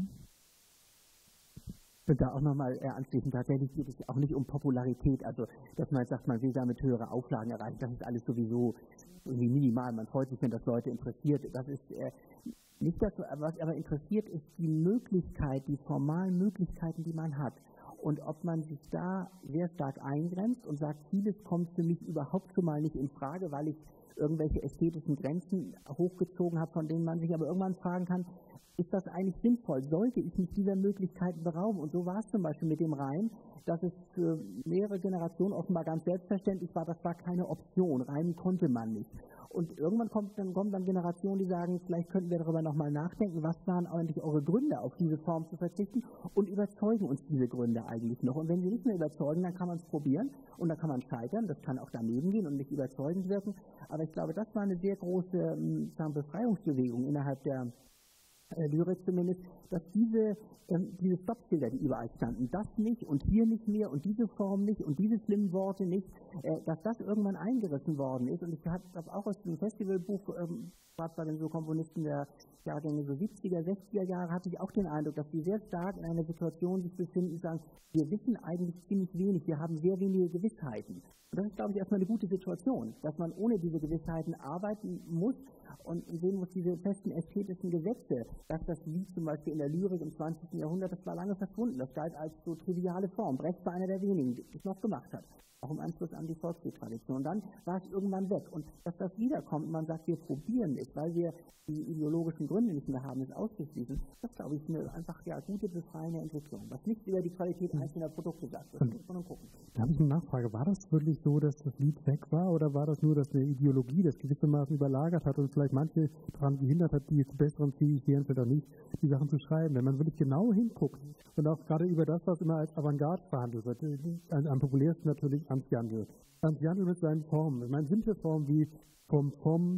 Und da auch nochmal anschließend, tatsächlich geht es auch nicht um Popularität, also dass man sagt, man will damit höhere Auflagen erreichen, das ist alles sowieso irgendwie minimal, man freut sich, wenn das Leute interessiert, das ist nicht das, was aber interessiert, ist die Möglichkeit, die formalen Möglichkeiten, die man hat. Und ob man sich da sehr stark eingrenzt und sagt, vieles kommt für mich überhaupt schon mal nicht in Frage, weil ich irgendwelche ästhetischen Grenzen hochgezogen habe, von denen man sich aber irgendwann fragen kann, ist das eigentlich sinnvoll? Sollte ich mich dieser Möglichkeiten berauben? Und so war es zum Beispiel mit dem Reim, dass es für mehrere Generationen offenbar ganz selbstverständlich war, das war keine Option, reimen konnte man nicht. Und irgendwann kommen dann Generationen, die sagen, vielleicht könnten wir darüber nochmal nachdenken, was waren eigentlich eure Gründe, auf diese Form zu verzichten und überzeugen uns diese Gründe eigentlich noch. Und wenn sie nicht mehr überzeugen, dann kann man es probieren und dann kann man scheitern, das kann auch daneben gehen und nicht überzeugend wirken. Aber ich glaube, das war eine sehr große Befreiungsbewegung innerhalb der Lyrik zumindest, dass diese Stoppschilder, die überall standen, das nicht und hier nicht mehr und diese Form nicht und diese schlimmen Worte nicht, dass das irgendwann eingerissen worden ist. Und ich habe auch aus dem Festivalbuch, gerade bei den so Komponisten der Jahrgänge so 70er, 60er Jahre, hatte ich auch den Eindruck, dass die sehr stark in einer Situation sich befinden, die sagen, wir wissen eigentlich ziemlich wenig, wir haben sehr wenige Gewissheiten. Und das ist, glaube ich, erstmal eine gute Situation, dass man ohne diese Gewissheiten arbeiten muss und sehen muss, diese festen ästhetischen Gesetze, dass das wie zum Beispiel in der Lyrik im 20. Jahrhundert, das war lange verschwunden, das galt als so triviale Form. Brecht war einer der wenigen, die es noch gemacht hat, auch im Anschluss an die Volksliedtradition. Dann war es irgendwann weg. Und dass das wiederkommt und man sagt, wir probieren es, weil wir die ideologischen Gründe nicht mehr haben, es auszuschließen, das glaube ich eine einfach gute, befreiende Entwicklung. Was nicht über die Qualität einzelner Produkte sagt, das muss man gucken. Da habe ich eine Nachfrage. War das wirklich so, dass das Lied weg war oder war das nur, dass eine Ideologie das gewissermaßen überlagert hat und vielleicht manche daran gehindert hat, die zu besseren Fähigkeiten vielleicht auch nicht, die Sachen zu schreiben? Wenn man wirklich genau hinguckt und auch gerade über das, was immer als Avantgarde verhandelt wird, am populärsten natürlich Ernst Jandl. Ernst Jandl mit seinen Formen. Ich meine, simple Formen wie vom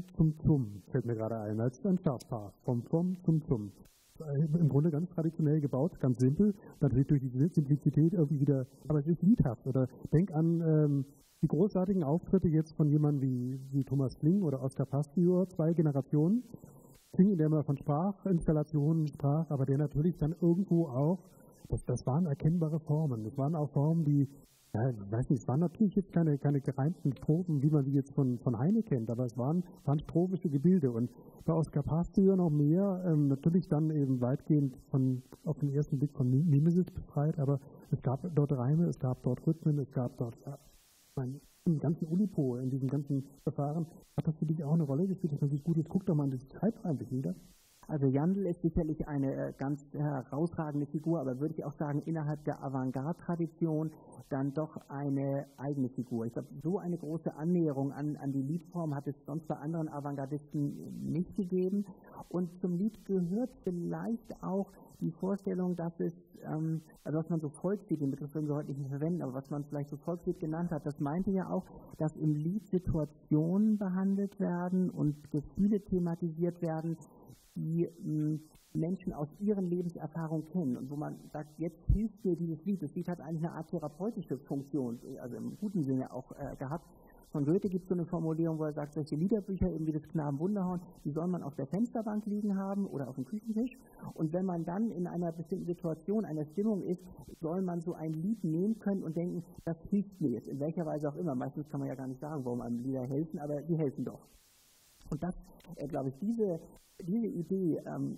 zum, fällt mir gerade ein, als ein Startpaar. Vom zum. Im Grunde ganz traditionell gebaut, ganz simpel, natürlich durch die Simplizität irgendwie wieder, aber es ist liedhaft. Oder denk an die großartigen Auftritte jetzt von jemandem wie Thomas Kling oder Oskar Pastior, 2 Generationen. Kling, der immer von Sprachinstallationen sprach, aber der natürlich dann irgendwo auch, das waren erkennbare Formen. Das waren auch Formen, die, ja, ich weiß nicht, es waren natürlich jetzt keine gereimten Strophen, wie man sie jetzt von Heine kennt, aber es waren strophische Gebilde. Und bei Oskar Pastior noch mehr, natürlich dann eben weitgehend auf den ersten Blick von Mimesis befreit, aber es gab dort Reime, es gab dort Rhythmen, es gab dort im ganzen Ulipo, in diesem ganzen Verfahren, hat das für dich auch eine Rolle gespielt, dass man sich gut, jetzt guck doch mal an das Zeitreim wieder. Also Jandl ist sicherlich eine ganz herausragende Figur, aber würde ich auch sagen, innerhalb der Avantgarde-Tradition dann doch eine eigene Figur. Ich glaube, so eine große Annäherung an die Liedform hat es sonst bei anderen Avantgardisten nicht gegeben. Und zum Lied gehört vielleicht auch die Vorstellung, dass es, also was man so Volkslied, den Begriff würden wir heute nicht mehr verwenden, aber was man vielleicht so Volkslied genannt hat, das meinte ja auch, dass im Lied Situationen behandelt werden und Gefühle thematisiert werden, die Menschen aus ihren Lebenserfahrungen kennen und wo man sagt, jetzt hilft mir dieses Lied. Das Lied hat eigentlich eine Art therapeutische Funktion, also im guten Sinne auch gehabt. Von Goethe gibt es so eine Formulierung, wo er sagt, solche Liederbücher, eben wie das Knaben Wunderhorn, die soll man auf der Fensterbank liegen haben oder auf dem Küchentisch. Und wenn man dann in einer bestimmten Situation, einer Stimmung ist, soll man so ein Lied nehmen können und denken, das hilft mir jetzt, in welcher Weise auch immer. Meistens kann man ja gar nicht sagen, warum einem Lieder helfen, aber die helfen doch. Und das, glaube ich, diese Idee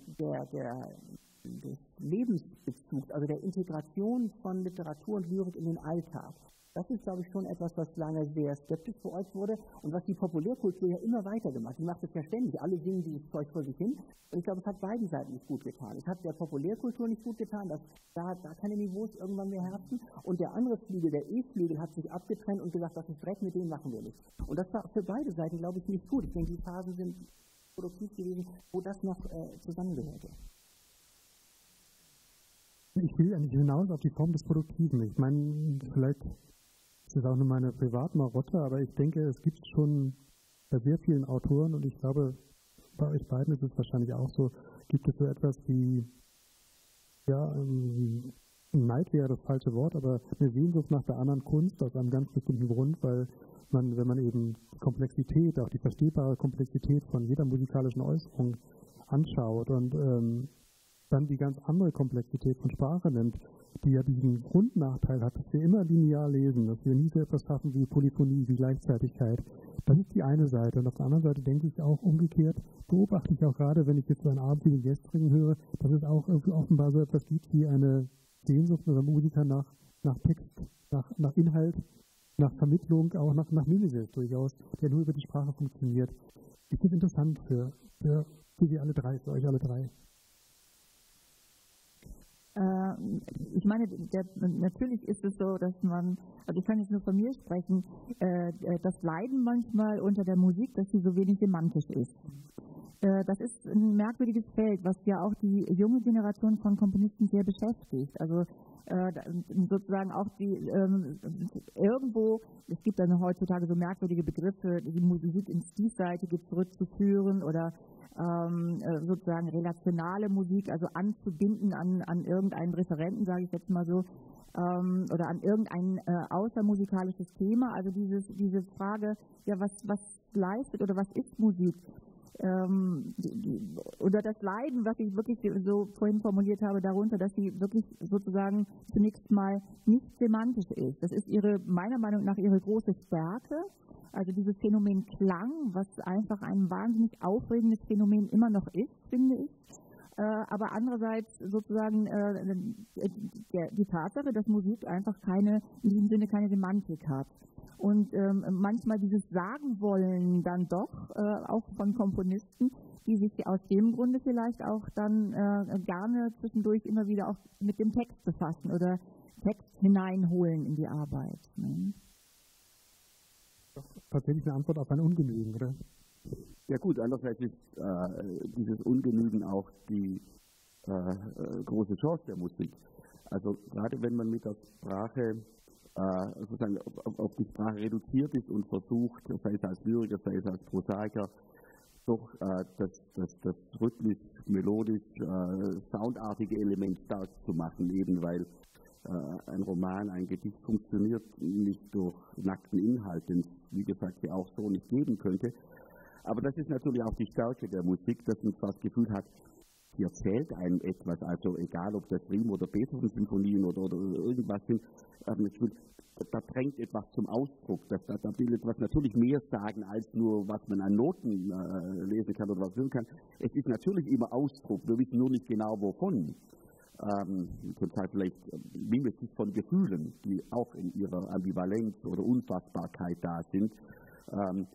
des Lebensbezugs, also der Integration von Literatur und Lyrik in den Alltag, das ist, glaube ich, schon etwas, was lange sehr skeptisch beäugt wurde und was die Populärkultur ja immer weiter gemacht hat. Die macht es ja ständig. Alle singen dieses Zeug vor sich hin. Und ich glaube, es hat beiden Seiten nicht gut getan. Es hat der Populärkultur nicht gut getan, dass da keine Niveaus irgendwann mehr herrschen. Und der andere Flügel, der E-Flügel, hat sich abgetrennt und gesagt, das ist Dreck, mit dem machen wir nicht. Und das war für beide Seiten, glaube ich, nicht gut. Ich denke, die Phasen sind produktiv gewesen, wo das noch zusammengehörte. Ich will eigentlich hinaus auf die Form des Produktiven. Ich meine, vielleicht ist es auch nur meine Privatmarotte, aber ich denke, es gibt schon bei sehr vielen Autoren, und ich glaube, bei euch beiden ist es wahrscheinlich auch so, gibt es so etwas wie, ja, Neid wäre das falsche Wort, aber eine Sehnsucht nach der anderen Kunst aus einem ganz bestimmten Grund, weil man, wenn man eben die Komplexität, auch die verstehbare Komplexität von jeder musikalischen Äußerung anschaut und dann die ganz andere Komplexität von Sprache nimmt, die ja diesen Grundnachteil hat, dass wir immer linear lesen, dass wir nie so etwas schaffen wie Polyphonie, wie Gleichzeitigkeit. Das ist die eine Seite. Und auf der anderen Seite denke ich auch umgekehrt, beobachte ich auch gerade, wenn ich jetzt so einen Abend wie den gestrigen höre, dass es auch irgendwie offenbar so etwas gibt wie eine Sehnsucht oder Musiker nach Text, nach Inhalt, nach Vermittlung, auch nach Mimesis durchaus, der nur über die Sprache funktioniert. Ist das interessant für Sie alle drei, für euch alle drei? Ich meine, natürlich ist es so, dass man, also ich kann jetzt nur von mir sprechen, das Leiden manchmal unter der Musik, dass sie so wenig semantisch ist. Das ist ein merkwürdiges Feld, was ja auch die junge Generation von Komponisten sehr beschäftigt. Also sozusagen auch die irgendwo, es gibt dann heutzutage so merkwürdige Begriffe, die Musik ins Diesseitige zurückzuführen oder sozusagen relationale Musik, also anzubinden an irgendeinen Referenten, sage ich jetzt mal so, oder an irgendein außermusikalisches Thema. Also diese Frage, ja, was leistet oder was ist Musik? Oder das Leiden, was ich wirklich so vorhin formuliert habe, darunter, dass sie wirklich sozusagen zunächst mal nicht semantisch ist. Das ist meiner Meinung nach ihre große Stärke. Also dieses Phänomen Klang, was einfach ein wahnsinnig aufregendes Phänomen immer noch ist, finde ich. Aber andererseits sozusagen die Tatsache, dass Musik einfach in diesem Sinne keine Semantik hat. Und manchmal dieses Sagen wollen dann doch, auch von Komponisten, die sich aus dem Grunde vielleicht auch dann gerne zwischendurch immer wieder auch mit dem Text befassen oder Text hineinholen in die Arbeit. Ne? Tatsächlich eine Antwort auf ein Ungenügen, oder? Ja gut, andererseits ist dieses Ungenügen auch die große Chance der Musik. Also gerade wenn man mit der Sprache sozusagen auf die Sprache reduziert ist und versucht, sei es als Lyriker, sei es als Prosaiker, doch das rhythmisch, melodisch, soundartige Element stark zu machen, eben weil ein Roman, ein Gedicht funktioniert nicht durch nackten Inhalt, den es, wie gesagt, ja auch so nicht geben könnte. Aber das ist natürlich auch die Stärke der Musik, dass man das Gefühl hat, die erzählt einem etwas, also egal ob das Riem- oder Beethoven-Symphonien oder irgendwas sind, da drängt etwas zum Ausdruck, da will etwas natürlich mehr sagen, als nur was man an Noten lesen kann oder was hören kann. Es ist natürlich immer Ausdruck, wir wissen nur nicht genau wovon. Zum Teil vielleicht Mimesis von Gefühlen, die auch in ihrer Ambivalenz oder Unfassbarkeit da sind.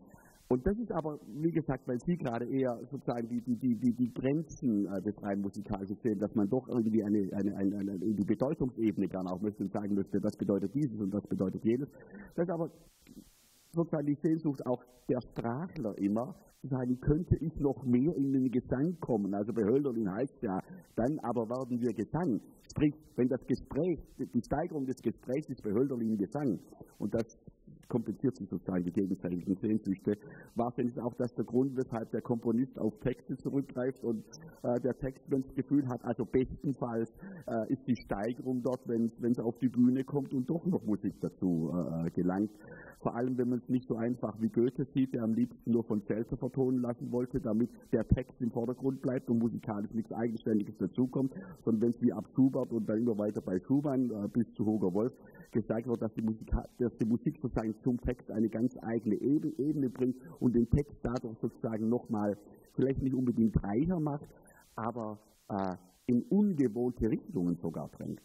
Und das ist aber, wie gesagt, weil Sie gerade eher sozusagen die Grenzen des rein musikalischen sehen, dass man doch irgendwie in die Bedeutungsebene gerne auch möchte und sagen möchte, das bedeutet dieses und das bedeutet jenes. Das ist aber sozusagen die Sehnsucht auch der Sprachler immer, zu sagen, könnte ich noch mehr in den Gesang kommen? Also bei Hölderlin heißt ja, dann aber werden wir Gesang. Sprich, wenn das Gespräch, die Steigerung des Gesprächs ist bei Hölderlin Gesang. Und das kompliziert sich sozusagen die gegenseitigen Sehnsüchte. Wahrscheinlich ist auch das der Grund, weshalb der Komponist auf Texte zurückgreift und der Textmensch das Gefühl hat, also bestenfalls ist die Steigerung dort, wenn es auf die Bühne kommt und doch noch Musik dazu gelangt. Vor allem, wenn man es nicht so einfach wie Goethe sieht, der am liebsten nur von Zelter vertonen lassen wollte, damit der Text im Vordergrund bleibt und musikalisch nichts Eigenständiges dazukommt, sondern wenn es wie ab Schubert und dann immer weiter bei Schumann bis zu Hugo Wolf gesagt wird, dass die Musik sozusagen zum Text eine ganz eigene Ebene bringt und den Text dadurch sozusagen nochmal vielleicht nicht unbedingt reicher macht, aber in ungewohnte Richtungen sogar drängt.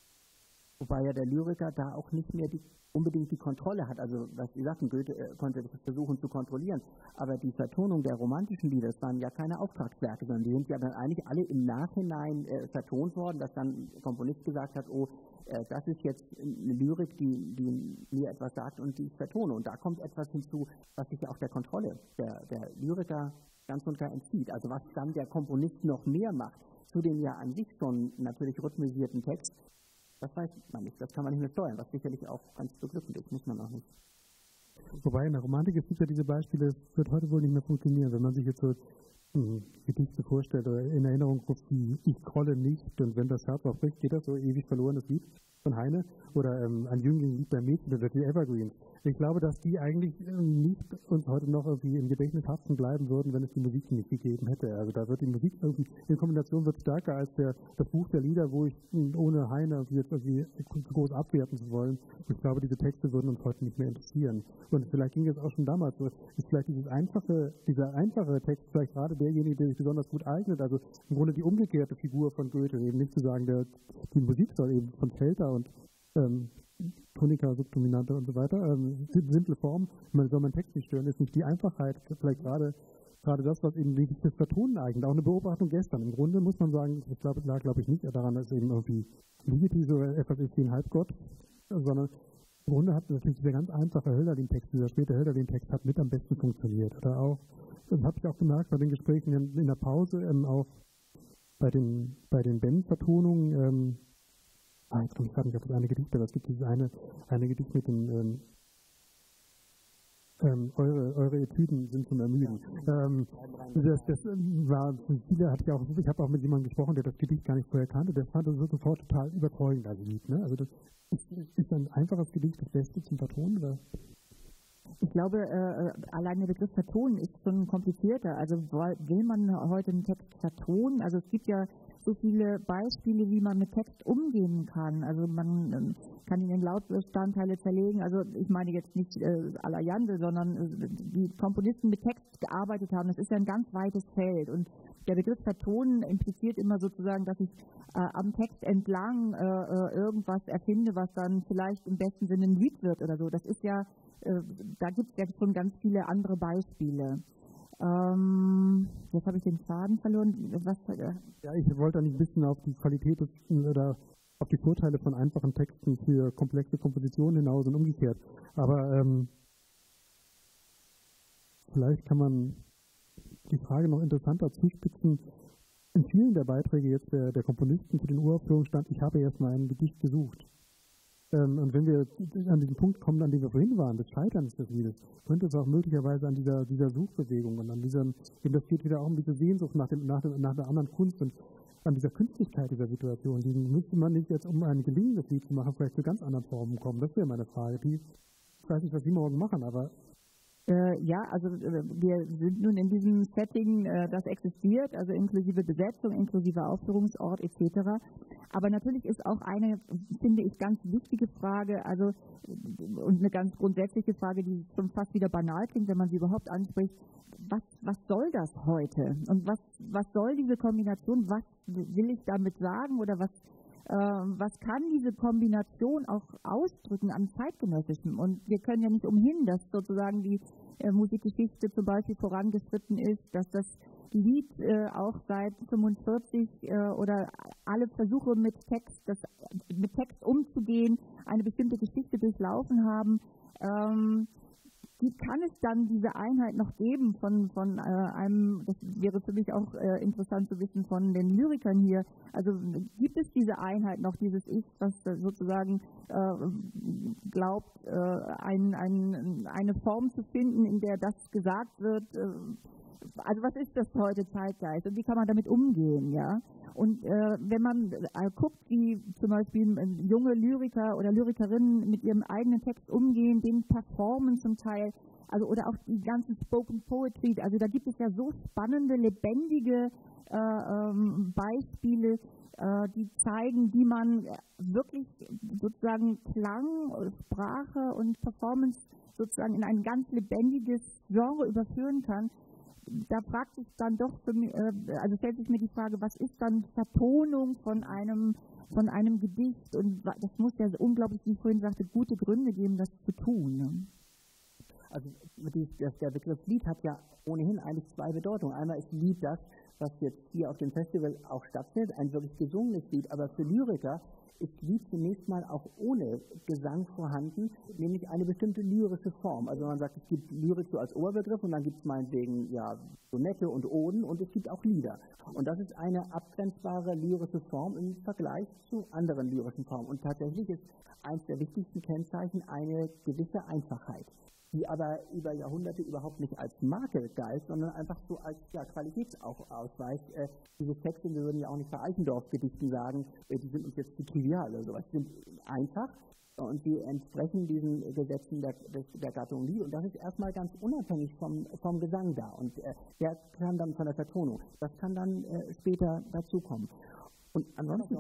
Wobei ja der Lyriker da auch nicht mehr unbedingt die Kontrolle hat. Also, was Sie sagten, Goethe konnte das versuchen zu kontrollieren. Aber die Vertonung der romantischen Lieder, das waren ja keine Auftragswerke, sondern die sind ja dann eigentlich alle im Nachhinein vertont worden, dass dann der Komponist gesagt hat, oh, das ist jetzt eine Lyrik, die mir etwas sagt und die ich vertone. Und da kommt etwas hinzu, was sich ja auch der Kontrolle der Lyriker ganz und gar entzieht. Also was dann der Komponist noch mehr macht, zu dem ja an sich schon natürlich rhythmisierten Text, das weiß man nicht, das kann man nicht mehr steuern, was sicherlich auch ganz beglückend ist, muss man auch nicht. Wobei in der Romantik, es gibt ja diese Beispiele, es wird heute wohl nicht mehr funktionieren, wenn man sich jetzt so Gedichte vorstellt oder in Erinnerung ruft, wie Ich krolle nicht und wenn das Herz aufbricht, geht das so ewig verlorenes Lied von Heine oder Ein Jüngling liegt beim Mädchen oder die Evergreens. Ich glaube, dass die eigentlich nicht uns heute noch irgendwie im Gedächtnis haften bleiben würden, wenn es die Musik nicht gegeben hätte. Also da wird die Musik irgendwie in Kombination wird stärker als das Buch der Lieder, wo ich ohne Heine jetzt irgendwie groß abwerten zu wollen. Ich glaube, diese Texte würden uns heute nicht mehr interessieren. Und vielleicht ging es auch schon damals so. Ist vielleicht dieser einfache Text vielleicht gerade derjenige, der sich besonders gut eignet. Also im Grunde die umgekehrte Figur von Goethe, eben nicht zu sagen, die Musik soll eben von Zelter und Tonika, Subdominante und so weiter, simple Form, man soll meinen Text nicht stören, ist nicht die Einfachheit, vielleicht gerade das, was eben wirklich das Vertonen eignet, auch eine Beobachtung gestern. Im Grunde muss man sagen, ich glaube, es lag, glaube ich, nicht daran, dass eben irgendwie Ligeti so etwas ist wie ein Halbgott, sondern im Grunde hat natürlich dieser ganz einfache Hölderlin-Text, dieser späte Hölderlin-Text hat mit am besten funktioniert. Oder auch, das habe ich auch gemerkt bei den Gesprächen in der Pause, auch bei den Band-Vertonungen, jetzt komme ich gerade nicht auf das eine Gedicht, aber es gibt dieses eine Gedicht mit dem eure Etüden sind zum Ermüden. Das war für viele, ich habe auch mit jemandem gesprochen, der das Gedicht gar nicht vorher kannte, der fand das sofort total überzeugend als Lied. Ne? Also das ist ein einfaches Gedicht, das Beste zum Vertonen, oder? Ich glaube, allein der Begriff vertonen ist schon komplizierter. Also will man heute einen Text vertonen? Also es gibt ja so viele Beispiele, wie man mit Text umgehen kann. Also man kann ihn in Lautbestandteile zerlegen. Also ich meine jetzt nicht à la Jandl, sondern die Komponisten mit Text gearbeitet haben. Das ist ja ein ganz weites Feld. Und der Begriff vertonen impliziert immer sozusagen, dass ich am Text entlang irgendwas erfinde, was dann vielleicht im besten Sinne ein Lied wird oder so. Das ist ja, da gibt es ja schon ganz viele andere Beispiele. Jetzt habe ich den Faden verloren. Ja, ich wollte eigentlich ein bisschen auf die Qualität oder auf die Vorteile von einfachen Texten für komplexe Kompositionen hinaus und umgekehrt. Aber vielleicht kann man die Frage noch interessanter zuspitzen. In vielen der Beiträge jetzt der Komponisten zu den Uraufführungen stand, ich habe erstmal ein Gedicht gesucht. Und wenn wir an diesen Punkt kommen, an dem wir vorhin waren, des Scheiterns des Liedes, könnte es auch möglicherweise an dieser Suchbewegung und an diesem, das geht wieder auch um diese Sehnsucht nach der anderen Kunst und an dieser Künstlichkeit dieser Situation liegen. Müsste man nicht jetzt, um ein gelingendes Lied zu machen, vielleicht zu ganz anderen Formen kommen? Das wäre meine Frage. Ich weiß nicht, was Sie morgen machen, aber ja, also wir sind nun in diesem Setting, das existiert, also inklusive Besetzung, inklusive Aufführungsort etc. Aber natürlich ist auch eine, finde ich, ganz wichtige Frage, also und eine ganz grundsätzliche Frage, die schon fast wieder banal klingt, wenn man sie überhaupt anspricht, was soll das heute? Und was soll diese Kombination? Was will ich damit sagen oder was was kann diese Kombination auch ausdrücken an Zeitgenössischem? Und wir können ja nicht umhin, dass sozusagen die Musikgeschichte zum Beispiel vorangeschritten ist, dass das Lied auch seit 45 oder alle Versuche mit Text umzugehen, eine bestimmte Geschichte durchlaufen haben. Wie kann es dann diese Einheit noch geben von einem, das wäre für mich auch interessant zu wissen, von den Lyrikern hier, also gibt es diese Einheit noch, dieses Ich, was sozusagen glaubt, eine Form zu finden, in der das gesagt wird, also was ist das heute Zeitgeist und wie kann man damit umgehen, ja? Und wenn man guckt, wie zum Beispiel junge Lyriker oder Lyrikerinnen mit ihrem eigenen Text umgehen, den performen zum Teil, also oder auch die ganzen Spoken Poetry, also da gibt es ja so spannende, lebendige Beispiele, die zeigen, wie man wirklich sozusagen Klang, Sprache und Performance sozusagen in ein ganz lebendiges Genre überführen kann. Da fragt sich dann doch für mich, also stellt sich mir die Frage, was ist dann Vertonung von einem Gedicht? Und das muss ja unglaublich, wie ich vorhin sagte, gute Gründe geben, das zu tun. Ne? Also der Begriff Lied hat ja ohnehin eigentlich zwei Bedeutungen. Einmal ist Lied das, was jetzt hier auf dem Festival auch stattfindet, ein wirklich gesungenes Lied, aber für Lyriker ist Lied zunächst mal auch ohne Gesang vorhanden, nämlich eine bestimmte lyrische Form. Also man sagt, es gibt Lyrik so als Oberbegriff und dann gibt es meinetwegen ja Sonette und Oden und es gibt auch Lieder. Und das ist eine abgrenzbare lyrische Form im Vergleich zu anderen lyrischen Formen. Und tatsächlich ist eines der wichtigsten Kennzeichen eine gewisse Einfachheit, die aber über Jahrhunderte überhaupt nicht als Marke galt, sondern einfach so als Qualitätsausweis. Diese Texte, wir würden ja auch nicht bei Eichendorff-Gedichten sagen, die sind uns jetzt zu trivial oder sowas, die sind einfach und sie entsprechen diesen Gesetzen der Gattung Lied. Und das ist erstmal ganz unabhängig vom Gesang da. Und der kann dann von der Vertonung, das kann dann später dazukommen. Und ansonsten...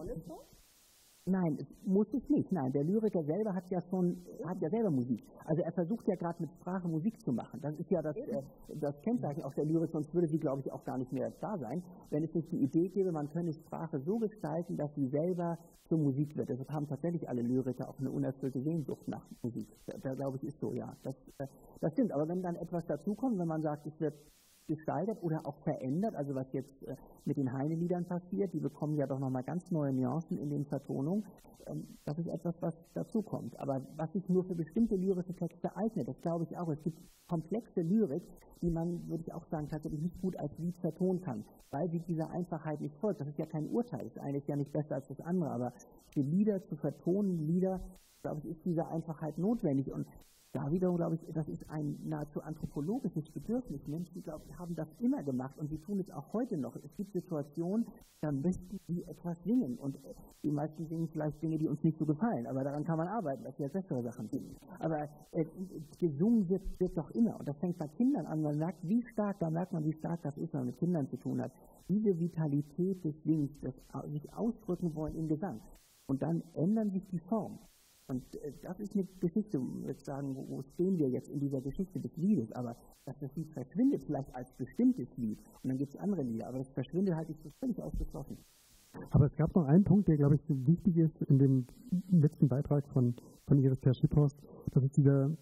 Nein, es muss es nicht. Nein, der Lyriker selber hat ja selber Musik. Also er versucht ja gerade mit Sprache Musik zu machen. Das ist ja das Kennzeichen auch der Lyrik, sonst würde sie, glaube ich, auch gar nicht mehr da sein, wenn es nicht die Idee gäbe, man könne Sprache so gestalten, dass sie selber zur Musik wird. Deshalb haben tatsächlich alle Lyriker auch eine unerfüllte Sehnsucht nach Musik. Da glaube ich, ist so, ja. Das stimmt. Aber wenn dann etwas dazukommt, wenn man sagt, es wird gesteigert oder auch verändert, also was jetzt mit den Heine-Liedern passiert, die bekommen ja doch nochmal ganz neue Nuancen in den Vertonungen, das ist etwas, was dazukommt. Aber was sich nur für bestimmte lyrische Texte eignet, das glaube ich auch. Es gibt komplexe Lyrik, die man, würde ich auch sagen, tatsächlich nicht gut als Lied vertonen kann, weil sie dieser Einfachheit nicht folgt. Das ist ja kein Urteil, das eine ist ja nicht besser als das andere, aber für Lieder zu vertonen, glaube ich, ist diese Einfachheit notwendig. Und da wiederum, glaube ich, das ist ein nahezu anthropologisches Bedürfnis. Menschen, glaube ich, haben das immer gemacht und sie tun es auch heute noch. Es gibt Situationen, da möchten sie etwas singen und die meisten singen vielleicht Dinge, die uns nicht so gefallen, aber daran kann man arbeiten, dass wir bessere Sachen singen. Aber gesungen wird doch immer und das fängt bei Kindern an. Da merkt man, wie stark das ist, wenn man mit Kindern zu tun hat. Diese Vitalität des Singens, das sich ausdrücken wollen im Gesang. Und dann ändern sich die Formen. Und das ist eine Geschichte, jetzt sagen, wo stehen wir jetzt in dieser Geschichte des Liedes, aber dass das Lied verschwindet vielleicht als bestimmtes Lied und dann gibt es andere Lieder, aber das verschwindet halt nicht so völlig ausgeschlossen. Aber es gab noch einen Punkt, der, glaube ich, wichtig ist in dem letzten Beitrag von Iris Ter-Schipphorst, das ist dieser,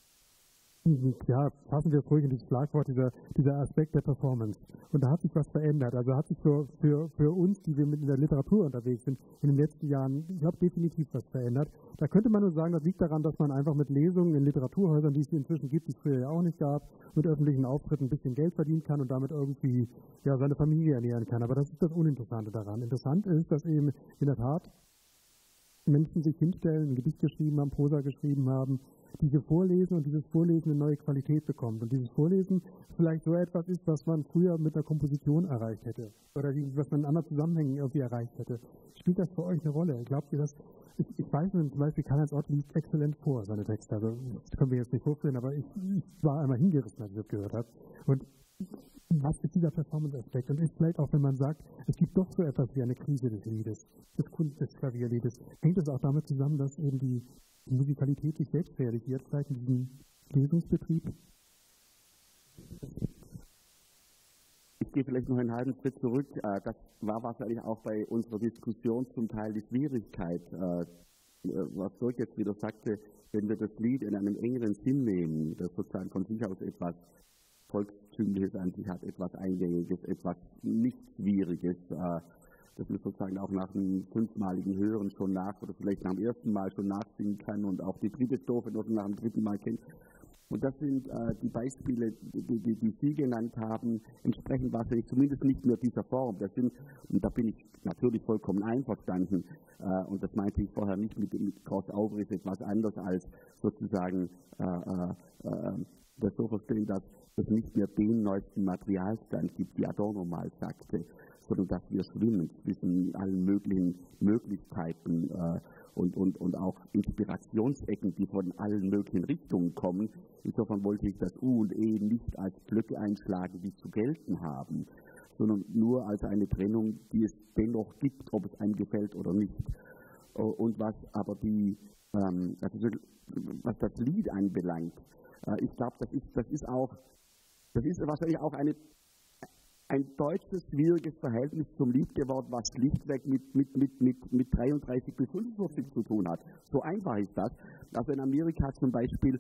ja, fassen wir es ruhig in dieses Schlagwort, dieser Aspekt der Performance. Und da hat sich was verändert. Also hat sich für uns, die wir mit in der Literatur unterwegs sind, in den letzten Jahren, ich glaube, definitiv was verändert. Da könnte man nur sagen, das liegt daran, dass man einfach mit Lesungen in Literaturhäusern, die es inzwischen gibt, die es früher ja auch nicht gab, mit öffentlichen Auftritten ein bisschen Geld verdienen kann und damit irgendwie ja, seine Familie ernähren kann. Aber das ist das Uninteressante daran. Interessant ist, dass eben in der Tat Menschen sich hinstellen, ein Gedicht geschrieben haben, Prosa geschrieben haben, diese vorlesen und dieses Vorlesen eine neue Qualität bekommt. Und dieses Vorlesen vielleicht so etwas ist, was man früher mit der Komposition erreicht hätte. Oder was man in anderen Zusammenhängen irgendwie erreicht hätte. Spielt das für euch eine Rolle? Glaubt ihr das? Ich weiß zum Beispiel, Karl-Heinz Ott liest exzellent vor, seine Texte. Also, das können wir jetzt nicht hochführen, aber ich war einmal hingerissen, als ich das gehört habe. Und was ist dieser Performance-Aspekt? Und ist vielleicht auch, wenn man sagt, es gibt doch so etwas wie eine Krise des Liedes, des Klavierliedes, hängt es auch damit zusammen, dass eben die Musikalität sich selbst realisiert, vielleicht in diesem Lesungsbetrieb? Ich gehe vielleicht noch einen halben Schritt zurück. Das war wahrscheinlich auch bei unserer Diskussion zum Teil die Schwierigkeit, was Dirk jetzt wieder sagte, wenn wir das Lied in einem engeren Sinn nehmen, das sozusagen von sich aus etwas Volkstümliches an sich hat, etwas Eingängiges, etwas nicht Schwieriges, dass man sozusagen auch nach dem 5-maligen Hören schon oder vielleicht nach dem ersten Mal schon nachsingen kann und auch die dritte Strophe noch nach dem 3. Mal kennt. Und das sind die Beispiele, die Sie genannt haben, entsprechend wahrscheinlich zumindest nicht mehr dieser Form. Und da bin ich natürlich vollkommen einverstanden. Und das meinte ich vorher nicht mit Crossover, ist etwas anders als sozusagen das so verstehen, dass es nicht mehr den neuesten Materialstand gibt, wie Adorno mal sagte, sondern dass wir schwimmen zwischen allen möglichen Möglichkeiten und auch Inspirationsecken, die von allen möglichen Richtungen kommen. Insofern wollte ich das U und E nicht als Blöcke einschlagen, die zu gelten haben, sondern nur als eine Trennung, die es dennoch gibt, ob es einem gefällt oder nicht. Und was aber was das Lied anbelangt, ich glaube, das ist wahrscheinlich auch ein deutsches schwieriges Verhältnis zum Lied geworden, was schlichtweg mit 33 bis 45 zu tun hat. So einfach ist das. Also in Amerika zum Beispiel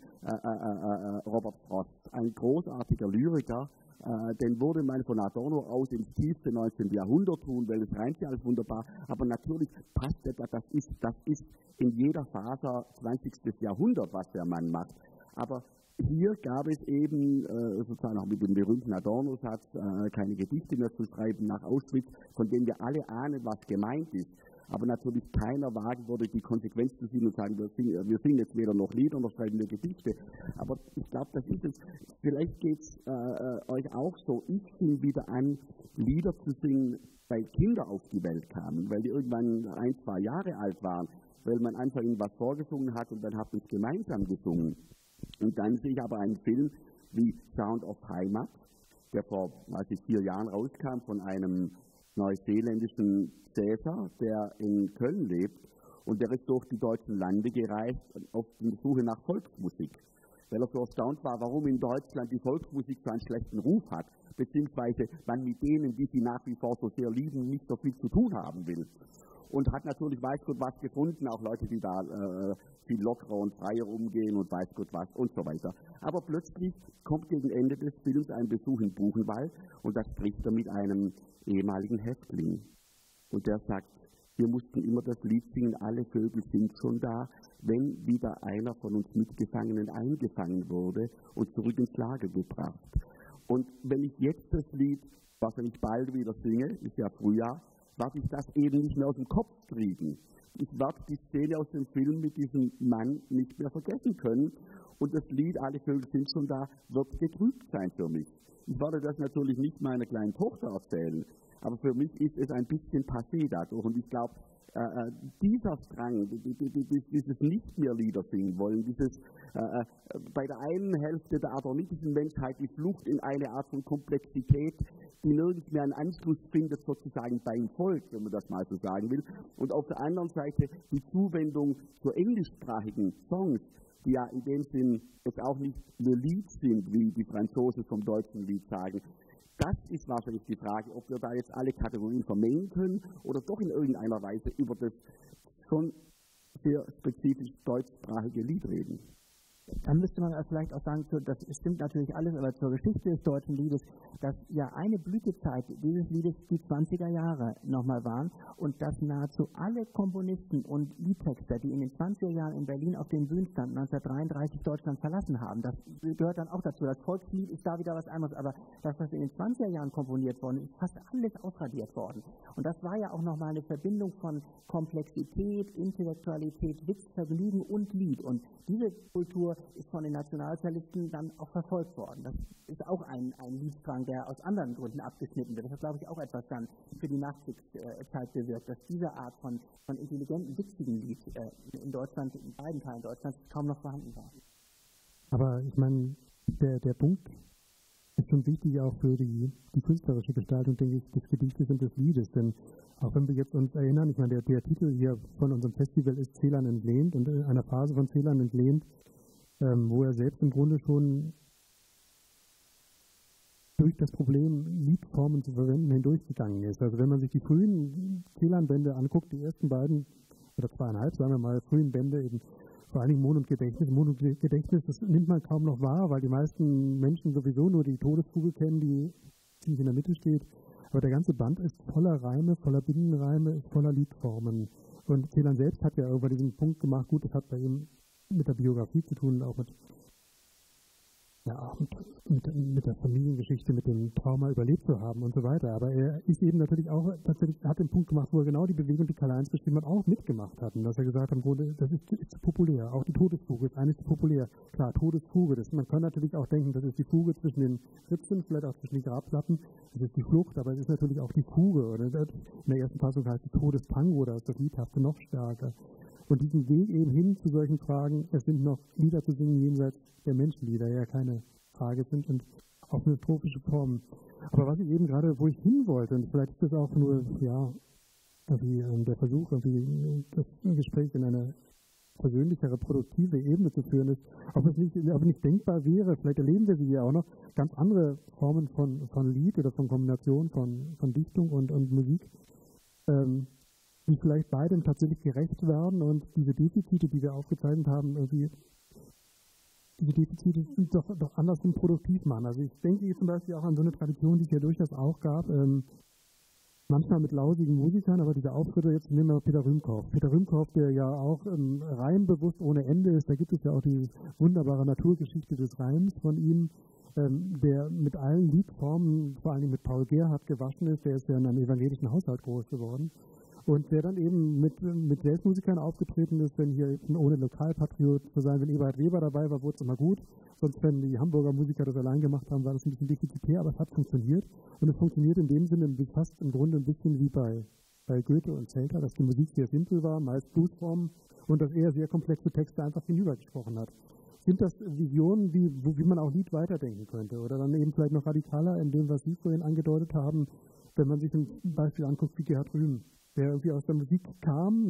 Robert Frost, ein großartiger Lyriker, den würde man von Adorno aus ins tiefste 19. Jahrhundert tun, weil es reimt ja alles wunderbar, aber natürlich passt das ist in jeder Faser 20. Jahrhundert, was der Mann macht. Aber hier gab es eben sozusagen auch mit dem berühmten Adorno-Satz keine Gedichte mehr zu schreiben nach Auschwitz, von denen wir alle ahnen, was gemeint ist. Aber natürlich keiner wagen würde, die Konsequenz zu ziehen und sagen, wir singen jetzt weder noch Lieder noch schreiben wir Gedichte. Aber ich glaube, das ist es. Vielleicht geht es euch auch so. Ich fing wieder an, Lieder zu singen, weil Kinder auf die Welt kamen, weil die irgendwann 1, 2 Jahre alt waren, weil man einfach ihnen was vorgesungen hat und dann hat man es gemeinsam gesungen. Und dann sehe ich aber einen Film wie Sound of Heimat, der vor 4 Jahren rauskam von einem neuseeländischen Cäsar, der in Köln lebt, und der ist durch die deutschen Lande gereist auf die Suche nach Volksmusik, weil er so erstaunt war, warum in Deutschland die Volksmusik so einen schlechten Ruf hat, beziehungsweise man mit denen, die sie nach wie vor so sehr lieben, nicht so viel zu tun haben will. Und hat natürlich weiß Gott was gefunden, auch Leute, die da viel lockerer und freier umgehen und weiß Gott was und so weiter. Aber plötzlich kommt gegen Ende des Films ein Besuch in Buchenwald und da spricht er mit einem ehemaligen Häftling. Und der sagt, wir mussten immer das Lied singen, alle Vögel sind schon da, wenn wieder einer von uns Mitgefangenen eingefangen wurde und zurück ins Lager gebracht. Und wenn ich jetzt das Lied wahrscheinlich bald wieder singe, ist ja Frühjahr, werde ich das eben nicht mehr aus dem Kopf kriegen. Ich werde die Szene aus dem Film mit diesem Mann nicht mehr vergessen können. Und das Lied, alle Vögel sind schon da, wird getrübt sein für mich. Ich werde das natürlich nicht meiner kleinen Tochter erzählen, aber für mich ist es ein bisschen passé dadurch. Und ich glaube, dieser Strang, dieses nicht mehr Lieder singen wollen, dieses bei der einen Hälfte der adornitischen Menschheit die Flucht in eine Art von Komplexität, die nirgends mehr einen Anschluss findet, sozusagen beim Volk, wenn man das mal so sagen will. Und auf der anderen Seite die Zuwendung zu englischsprachigen Songs, die ja in dem Sinn jetzt auch nicht nur Lied sind, wie die Franzosen vom deutschen Lied sagen. Das ist wahrscheinlich die Frage, ob wir da jetzt alle Kategorien vermengen können oder doch in irgendeiner Weise über das schon sehr spezifisch deutschsprachige Lied reden. Dann müsste man vielleicht auch sagen, das stimmt natürlich alles, aber zur Geschichte des deutschen Liedes, dass ja eine Blütezeit dieses Liedes die 20er Jahre nochmal waren und dass nahezu alle Komponisten und Liedtexter, die in den 20er Jahren in Berlin auf den Bühnen standen, 1933 Deutschland verlassen haben. Das gehört dann auch dazu. Das Volkslied ist da wieder was anderes, aber das, was in den 20er Jahren komponiert worden ist, fast alles ausradiert worden. Und das war ja auch nochmal eine Verbindung von Komplexität, Intellektualität, Witz, Vergnügen und Lied. Und diese Kultur ist von den Nationalsozialisten dann auch verfolgt worden. Das ist auch ein Liedstrang, der aus anderen Gründen abgeschnitten wird. Das hat, glaube ich, auch etwas dann für die Nachkriegszeit bewirkt, dass diese Art von intelligenten, witzigen Lied in Deutschland, in beiden Teilen Deutschlands, kaum noch vorhanden war. Aber ich meine, der Punkt ist schon wichtig auch für die künstlerische Gestaltung, denke ich, des Gedichtes und des Liedes. Denn auch wenn wir jetzt uns erinnern, ich meine, der Titel hier von unserem Festival ist Celan entlehnt und in einer Phase von Celan entlehnt, wo er selbst im Grunde schon durch das Problem, Liedformen zu verwenden, hindurchgegangen ist. Also wenn man sich die frühen Celan-Bände anguckt, die ersten beiden oder 2,5, sagen wir mal, frühen Bände, eben vor allen Dingen Mond und Gedächtnis. Mond und Gedächtnis, das nimmt man kaum noch wahr, weil die meisten Menschen sowieso nur die Todesfuge kennen, die ziemlich in der Mitte steht. Aber der ganze Band ist voller Reime, voller Binnenreime, ist voller Liedformen. Und Celan selbst hat ja über diesen Punkt gemacht, gut, das hat bei ihm mit der Biografie zu tun, auch mit der Familiengeschichte, mit dem Trauma überlebt zu haben und so weiter. Aber er ist eben natürlich auch, hat den Punkt gemacht, wo er genau die Bewegung, die Karl-Heinz beschrieben hat, auch mitgemacht hat. Und dass er gesagt hat, im Grunde, das ist zu populär. Auch die Todesfuge ist eigentlich zu populär. Klar, Todesfuge, man kann natürlich auch denken, das ist die Fuge zwischen den Ritzen, vielleicht auch zwischen den Grabplatten. Das ist die Flucht, aber es ist natürlich auch die Fuge. Oder in der ersten Fassung heißt es Todestango, da ist das Liedhafte noch stärker. Und diesen Weg eben hin zu solchen Fragen, es sind noch Lieder zu singen jenseits der Menschenlieder, ja keine Frage sind und auch eine tropische Form. Aber was ich eben gerade, wo ich hin wollte, und vielleicht ist das auch nur, der Versuch, das Gespräch in eine persönlichere, produktive Ebene zu führen ist, ob es nicht denkbar wäre, vielleicht erleben wir sie ja auch noch, ganz andere Formen von Lied oder von Kombination von Dichtung und Musik, die vielleicht beidem tatsächlich gerecht werden und diese Defizite, die wir aufgezeichnet haben, irgendwie diese Defizite doch andersrum produktiv machen. Also ich denke zum Beispiel auch an so eine Tradition, die es ja durchaus auch gab, manchmal mit lausigen Musikern, aber diese Auftritte, jetzt nehmen wir Peter Rühmkorff. Peter Rühmkorff, der ja auch reimbewusst ohne Ende ist, da gibt es ja auch die wunderbare Naturgeschichte des Reims von ihm, der mit allen Liedformen, vor allem mit Paul Gerhardt gewaschen ist, der ist ja in einem evangelischen Haushalt groß geworden. Und der dann eben mit Jazzmusikern aufgetreten ist, wenn hier ohne Lokalpatriot zu sein, wenn Eberhard Weber dabei war, wurde es immer gut. Sonst, wenn die Hamburger Musiker das allein gemacht haben, war das ein bisschen defizitär, aber es hat funktioniert. Und es funktioniert in dem Sinne fast im Grunde ein bisschen wie bei Goethe und Zelter, dass die Musik sehr simpel war, meist Bluesformen, und dass er sehr komplexe Texte einfach hinübergesprochen hat. Sind das Visionen, wie man auch Lied weiterdenken könnte? Oder dann eben vielleicht noch radikaler in dem, was Sie vorhin angedeutet haben, wenn man sich ein Beispiel anguckt wie Gerhard Rühm, der irgendwie aus der Musik kam,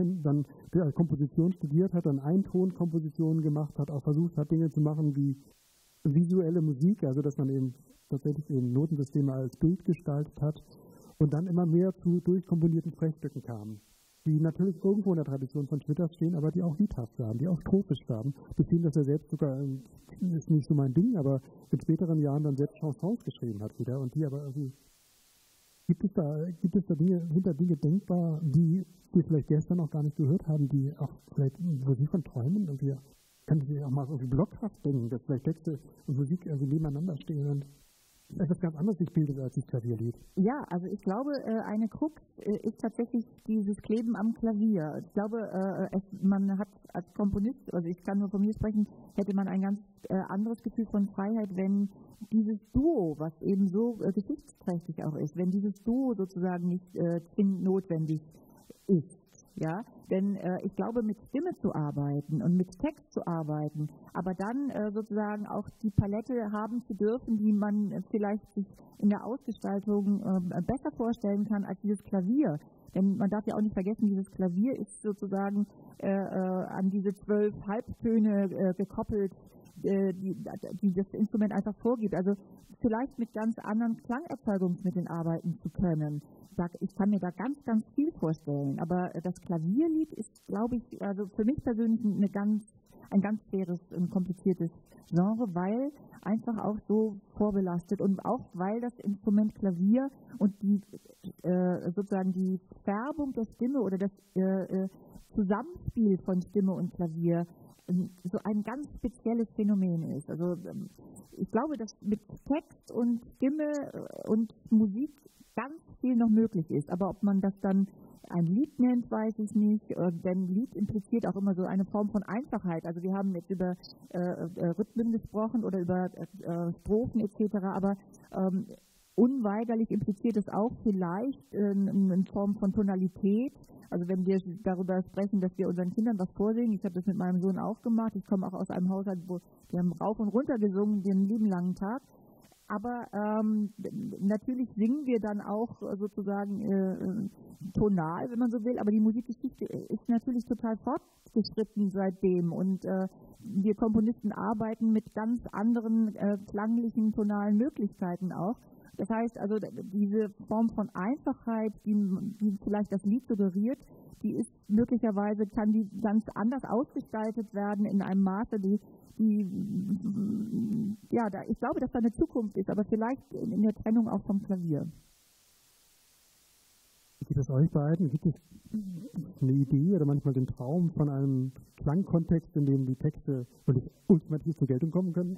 der Komposition studiert hat, dann Eintonkompositionen gemacht hat, auch versucht hat, Dinge zu machen wie visuelle Musik, also dass man eben tatsächlich eben Notensysteme als Bild gestaltet hat und dann immer mehr zu durchkomponierten Sprechstücken kam, die natürlich irgendwo in der Tradition von Schwitters stehen, aber die auch liedhaft waren, die auch tropisch waren, bis hin, dass er selbst sogar, ist nicht so mein Ding, aber in späteren Jahren dann selbst Chansons geschrieben hat wieder und die aber irgendwie. Gibt es da Dinge denkbar, die wir vielleicht gestern noch gar nicht gehört haben, die auch vielleicht, wo Sie von träumen, und wir können Sie auch mal irgendwie blockhaft denken, dass vielleicht Texte und Musik irgendwie nebeneinander stehen und etwas ganz anderes sich bildet als das Klavierlied? Ja, also ich glaube, eine Krux ist tatsächlich dieses Kleben am Klavier. Ich glaube, man hat als Komponist, also ich kann nur von mir sprechen, hätte man ein ganz anderes Gefühl von Freiheit, wenn dieses Duo, was eben so geschichtsträchtig auch ist, wenn dieses Duo sozusagen nicht zwingend notwendig ist. Ja, denn ich glaube, mit Stimme zu arbeiten und mit Text zu arbeiten, aber dann sozusagen auch die Palette haben zu dürfen, die man vielleicht sich in der Ausgestaltung besser vorstellen kann als dieses Klavier. Denn man darf ja auch nicht vergessen, dieses Klavier ist sozusagen an diese 12 Halbtöne gekoppelt, die das Instrument einfach vorgibt. Also vielleicht mit ganz anderen Klangerzeugungsmitteln arbeiten zu können. Ich kann mir da ganz, ganz viel vorstellen. Aber das Klavierlied ist, glaube ich, also für mich persönlich ein ganz schweres und kompliziertes Genre, weil einfach auch so vorbelastet und auch weil das Instrument Klavier und sozusagen die Färbung der Stimme oder das Zusammenspiel von Stimme und Klavier so ein ganz spezielles Phänomen ist. Also ich glaube, dass mit Text und Stimme und Musik ganz viel noch möglich ist. Aber ob man das dann ein Lied nennt, weiß ich nicht. Denn Lied impliziert auch immer so eine Form von Einfachheit. Also wir haben jetzt über Rhythmen gesprochen oder über Strophen etc. Aber unweigerlich impliziert es auch vielleicht eine Form von Tonalität. Also wenn wir darüber sprechen, dass wir unseren Kindern was vorsingen, ich habe das mit meinem Sohn auch gemacht, ich komme auch aus einem Haushalt, wo wir haben rauf und runter gesungen den lieben langen Tag. Aber natürlich singen wir dann auch sozusagen tonal, wenn man so will, aber die Musikgeschichte ist natürlich total fortgeschritten seitdem und wir Komponisten arbeiten mit ganz anderen klanglichen, tonalen Möglichkeiten auch. Das heißt also, diese Form von Einfachheit, die vielleicht das Lied suggeriert, die ist möglicherweise, kann die ganz anders ausgestaltet werden in einem Maße, ich glaube, dass da eine Zukunft ist, aber vielleicht in der Trennung auch vom Klavier. Wie geht es euch beiden? Gibt es eine Idee oder manchmal den Traum von einem Klangkontext, in dem die Texte wirklich ultimativ zur Geltung kommen können?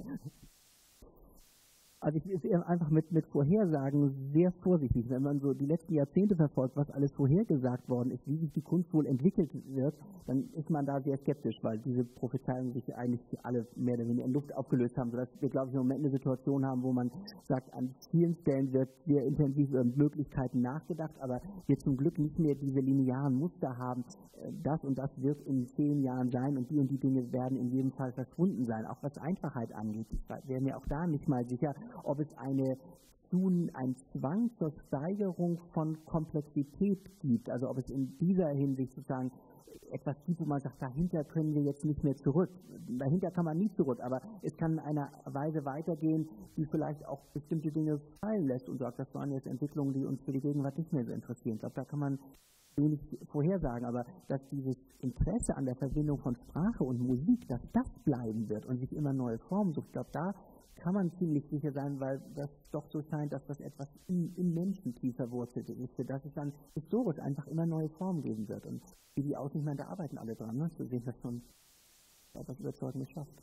Also ich bin einfach mit Vorhersagen sehr vorsichtig. Wenn man so die letzten Jahrzehnte verfolgt, was alles vorhergesagt worden ist, wie sich die Kunst wohl entwickelt wird, dann ist man da sehr skeptisch, weil diese Prophezeiungen sich eigentlich alle mehr oder weniger in Luft aufgelöst haben, sodass wir, glaube ich, im Moment eine Situation haben, wo man sagt, an vielen Stellen wird sehr intensiv über Möglichkeiten nachgedacht, aber wir zum Glück nicht mehr diese linearen Muster haben, das und das wird in 10 Jahren sein und die Dinge werden in jedem Fall verschwunden sein, auch was Einfachheit angeht. Ich wäre mir auch da nicht mal sicher, ob es einen Zwang zur Steigerung von Komplexität gibt, also ob es in dieser Hinsicht sozusagen etwas gibt, wo man sagt, dahinter können wir jetzt nicht mehr zurück. Dahinter kann man nie zurück, aber es kann in einer Weise weitergehen, die vielleicht auch bestimmte Dinge fallen lässt und sagt, das waren jetzt Entwicklungen, die uns für die Gegenwart nicht mehr so interessieren. Ich glaube, da kann man wenig vorhersagen, aber dass dieses Interesse an der Verbindung von Sprache und Musik, dass das bleiben wird und sich immer neue Formen sucht, ich glaube, da kann man ziemlich sicher sein, weil das doch so scheint, dass das etwas im Menschen tief verwurzelt ist, dass es dann historisch einfach immer neue Formen geben wird. Und wie die aussehen, ich meine, da arbeiten alle dran, ne? Wir sehen das schon etwas Überzeugendes schafft.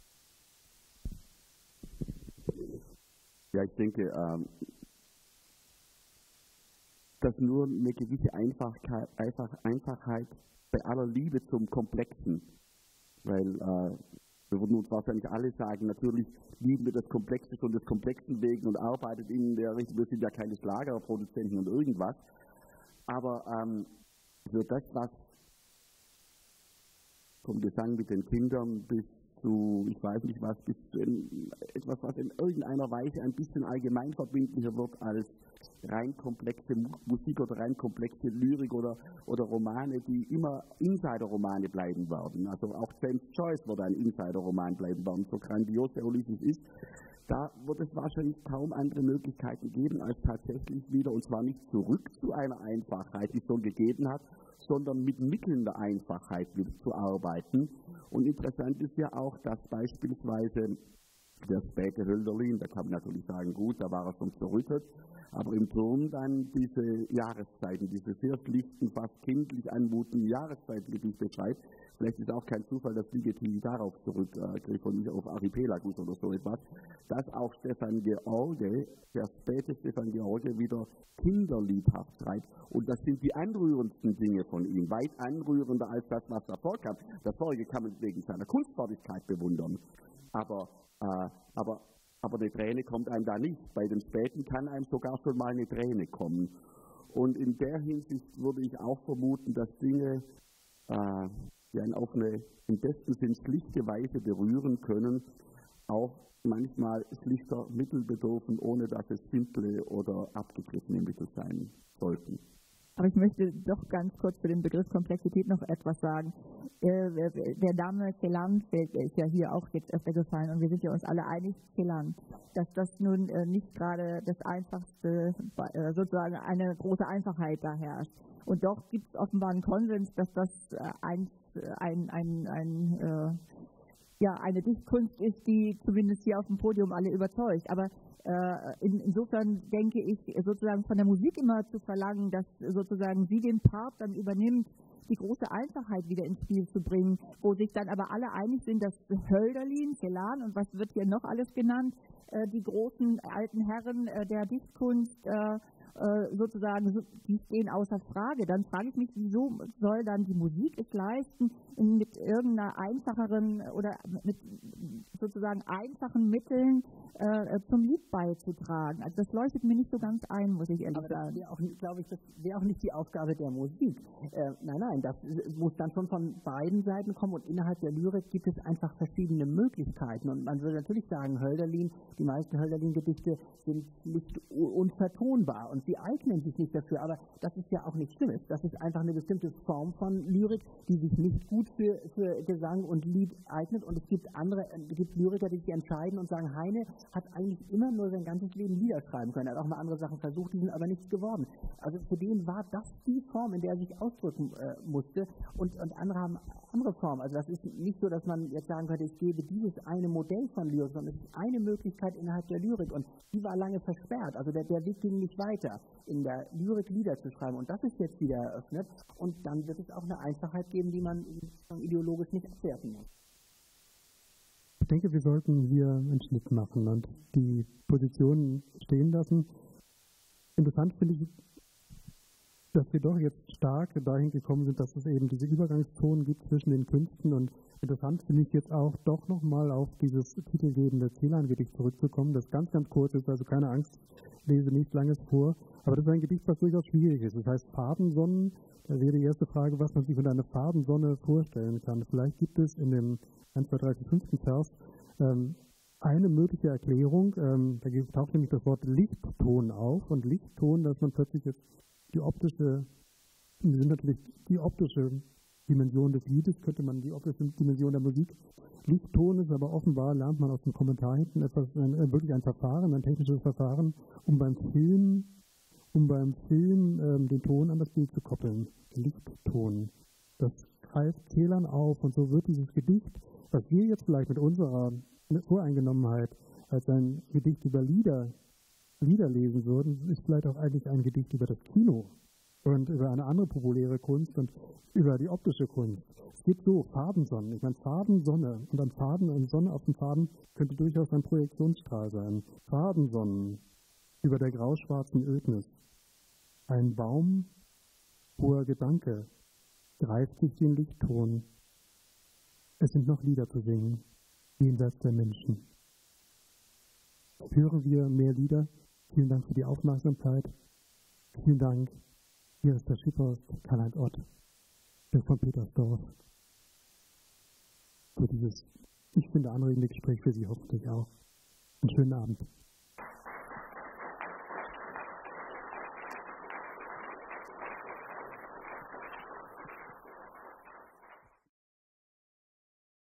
Ja, ich denke, dass nur eine gewisse Einfachheit bei aller Liebe zum Komplexen, weil wir würden uns wahrscheinlich alle sagen, natürlich lieben wir das Komplexe von des Komplexen wegen und arbeitet in der Richtung, wir sind ja keine Schlagerproduzenten und irgendwas, aber für das, was vom Gesang mit den Kindern bis zu, ich weiß nicht was, bis zu etwas, was in irgendeiner Weise ein bisschen allgemeinverbindlicher wird als rein komplexe Musik oder rein komplexe Lyrik oder Romane, die immer Insider-Romane bleiben werden. Also auch James Joyce wird ein Insider-Roman bleiben werden, so grandios der Ulysses ist. Da wird es wahrscheinlich kaum andere Möglichkeiten geben, als tatsächlich wieder, und zwar nicht zurück zu einer Einfachheit, die es schon gegeben hat, sondern mit Mitteln der Einfachheit wieder zu arbeiten. Und interessant ist ja auch, dass beispielsweise der späte Hölderlin, da kann man natürlich sagen, gut, da war er schon zerrüttet, aber im Turm dann diese Jahreszeiten, diese sehr schlichten, fast kindlich anmutenden Jahreszeitengedichte schreibt. Vielleicht ist auch kein Zufall, dass Ligeti darauf zurückgriff und nicht auf Archipelagus oder so etwas, dass auch Stefan George, der späte Stefan George, wieder kinderliebhaft schreibt. Und das sind die anrührendsten Dinge von ihm, weit anrührender als das, was davor kam. Das vorige kann man wegen seiner Kunstfertigkeit bewundern. Aber eine Träne kommt einem da nicht. Bei den Späten kann einem sogar schon mal eine Träne kommen. Und in der Hinsicht würde ich auch vermuten, dass Dinge, die einen auf eine im besten Sinn schlichte Weise berühren können, auch manchmal schlichter Mittel bedürfen, ohne dass es simple oder abgegriffene Mittel sein sollten. Aber ich möchte doch ganz kurz für den Begriff Komplexität noch etwas sagen. Der Name Celan ist ja hier auch jetzt öfter gefallen und wir sind ja uns alle einig, Celan, dass das nun nicht gerade das Einfachste, sozusagen eine große Einfachheit da herrscht. Und doch gibt es offenbar einen Konsens, dass das eine Dichtkunst ist, die zumindest hier auf dem Podium alle überzeugt. Aber insofern denke ich, sozusagen von der Musik immer zu verlangen, dass sozusagen sie den Part dann übernimmt, die große Einfachheit wieder ins Spiel zu bringen, wo sich dann aber alle einig sind, dass Hölderlin, Celan und was wird hier noch alles genannt, die großen alten Herren der Dichtkunst sozusagen, die stehen außer Frage. Dann frage ich mich, wieso soll dann die Musik es leisten, mit irgendeiner einfacheren oder mit sozusagen einfachen Mitteln zum Lied beizutragen. Also das leuchtet mir nicht so ganz ein, muss ich ehrlich sagen. Glaube ich, das wäre auch nicht die Aufgabe der Musik. Nein, das muss dann schon von beiden Seiten kommen und innerhalb der Lyrik gibt es einfach verschiedene Möglichkeiten. Und man würde natürlich sagen, Hölderlin, die meisten Hölderlin-Gedichte sind nicht unvertonbar und sie eignen sich nicht dafür, aber das ist ja auch nichts Schlimmes. Das ist einfach eine bestimmte Form von Lyrik, die sich nicht gut für Gesang und Lied eignet, und es gibt Lyriker, die sich entscheiden und sagen, Heine hat eigentlich immer nur sein ganzes Leben Lieder schreiben können. Er hat auch mal andere Sachen versucht, die sind aber nichts geworden. Also für den war das die Form, in der er sich ausdrücken musste, und andere haben andere Formen. Also das ist nicht so, dass man jetzt sagen könnte, ich gebe dieses eine Modell von Lyrik, sondern es ist eine Möglichkeit innerhalb der Lyrik, und die war lange versperrt. Also der Weg ging nicht weiter, in der Lyrik Lieder zu schreiben, und das ist jetzt wieder eröffnet, und dann wird es auch eine Einfachheit geben, die man ideologisch nicht abwerten muss. Ich denke, wir sollten hier einen Schnitt machen und die Positionen stehen lassen. Interessant finde ich, dass wir doch jetzt stark dahin gekommen sind, dass es eben diese Übergangszonen gibt zwischen den Künsten, und interessant finde ich jetzt auch doch nochmal auf dieses titelgebende Celan-Gedicht zurückzukommen, das ganz, ganz kurz ist, also keine Angst, lese nichts Langes vor, aber das ist ein Gedicht, was durchaus schwierig ist. Das heißt Farbensonnen, da wäre die erste Frage, was man sich unter einer Farbensonne vorstellen kann. Vielleicht gibt es in dem 1, 2, 3, 4, 5. Vers eine mögliche Erklärung, da taucht nämlich das Wort Lichtton auf, und Lichtton, dass man plötzlich jetzt die optische Dimension des Liedes, könnte man die optische Dimension der Musik. Lichtton ist aber offenbar, lernt man aus dem Kommentar hinten, wirklich ein Verfahren, ein technisches Verfahren, um beim Film den Ton an das Bild zu koppeln. Lichtton. Das greift Celan auf, und so wird dieses Gedicht, was wir jetzt vielleicht mit unserer Voreingenommenheit als ein Gedicht über Lieder lesen würden, ist vielleicht auch eigentlich ein Gedicht über das Kino und über eine andere populäre Kunst und über die optische Kunst. Es gibt so Farbensonnen. Ich meine, Farbensonne und ein Faden, eine Sonne auf dem Faden könnte durchaus ein Projektionsstrahl sein. Farbensonnen über der grauschwarzen Ödnis. Ein Baum, hoher Gedanke, greift sich den Lichtton. Es sind noch Lieder zu singen, jenseits der Menschen. Hören wir mehr Lieder. Vielen Dank für die Aufmerksamkeit. Vielen Dank. Hier ist der Schiffhorst Karl-Heinz Ott, der von Petersdorf, für dieses, ich finde, anregende Gespräch für Sie hoffentlich auch. Einen schönen Abend.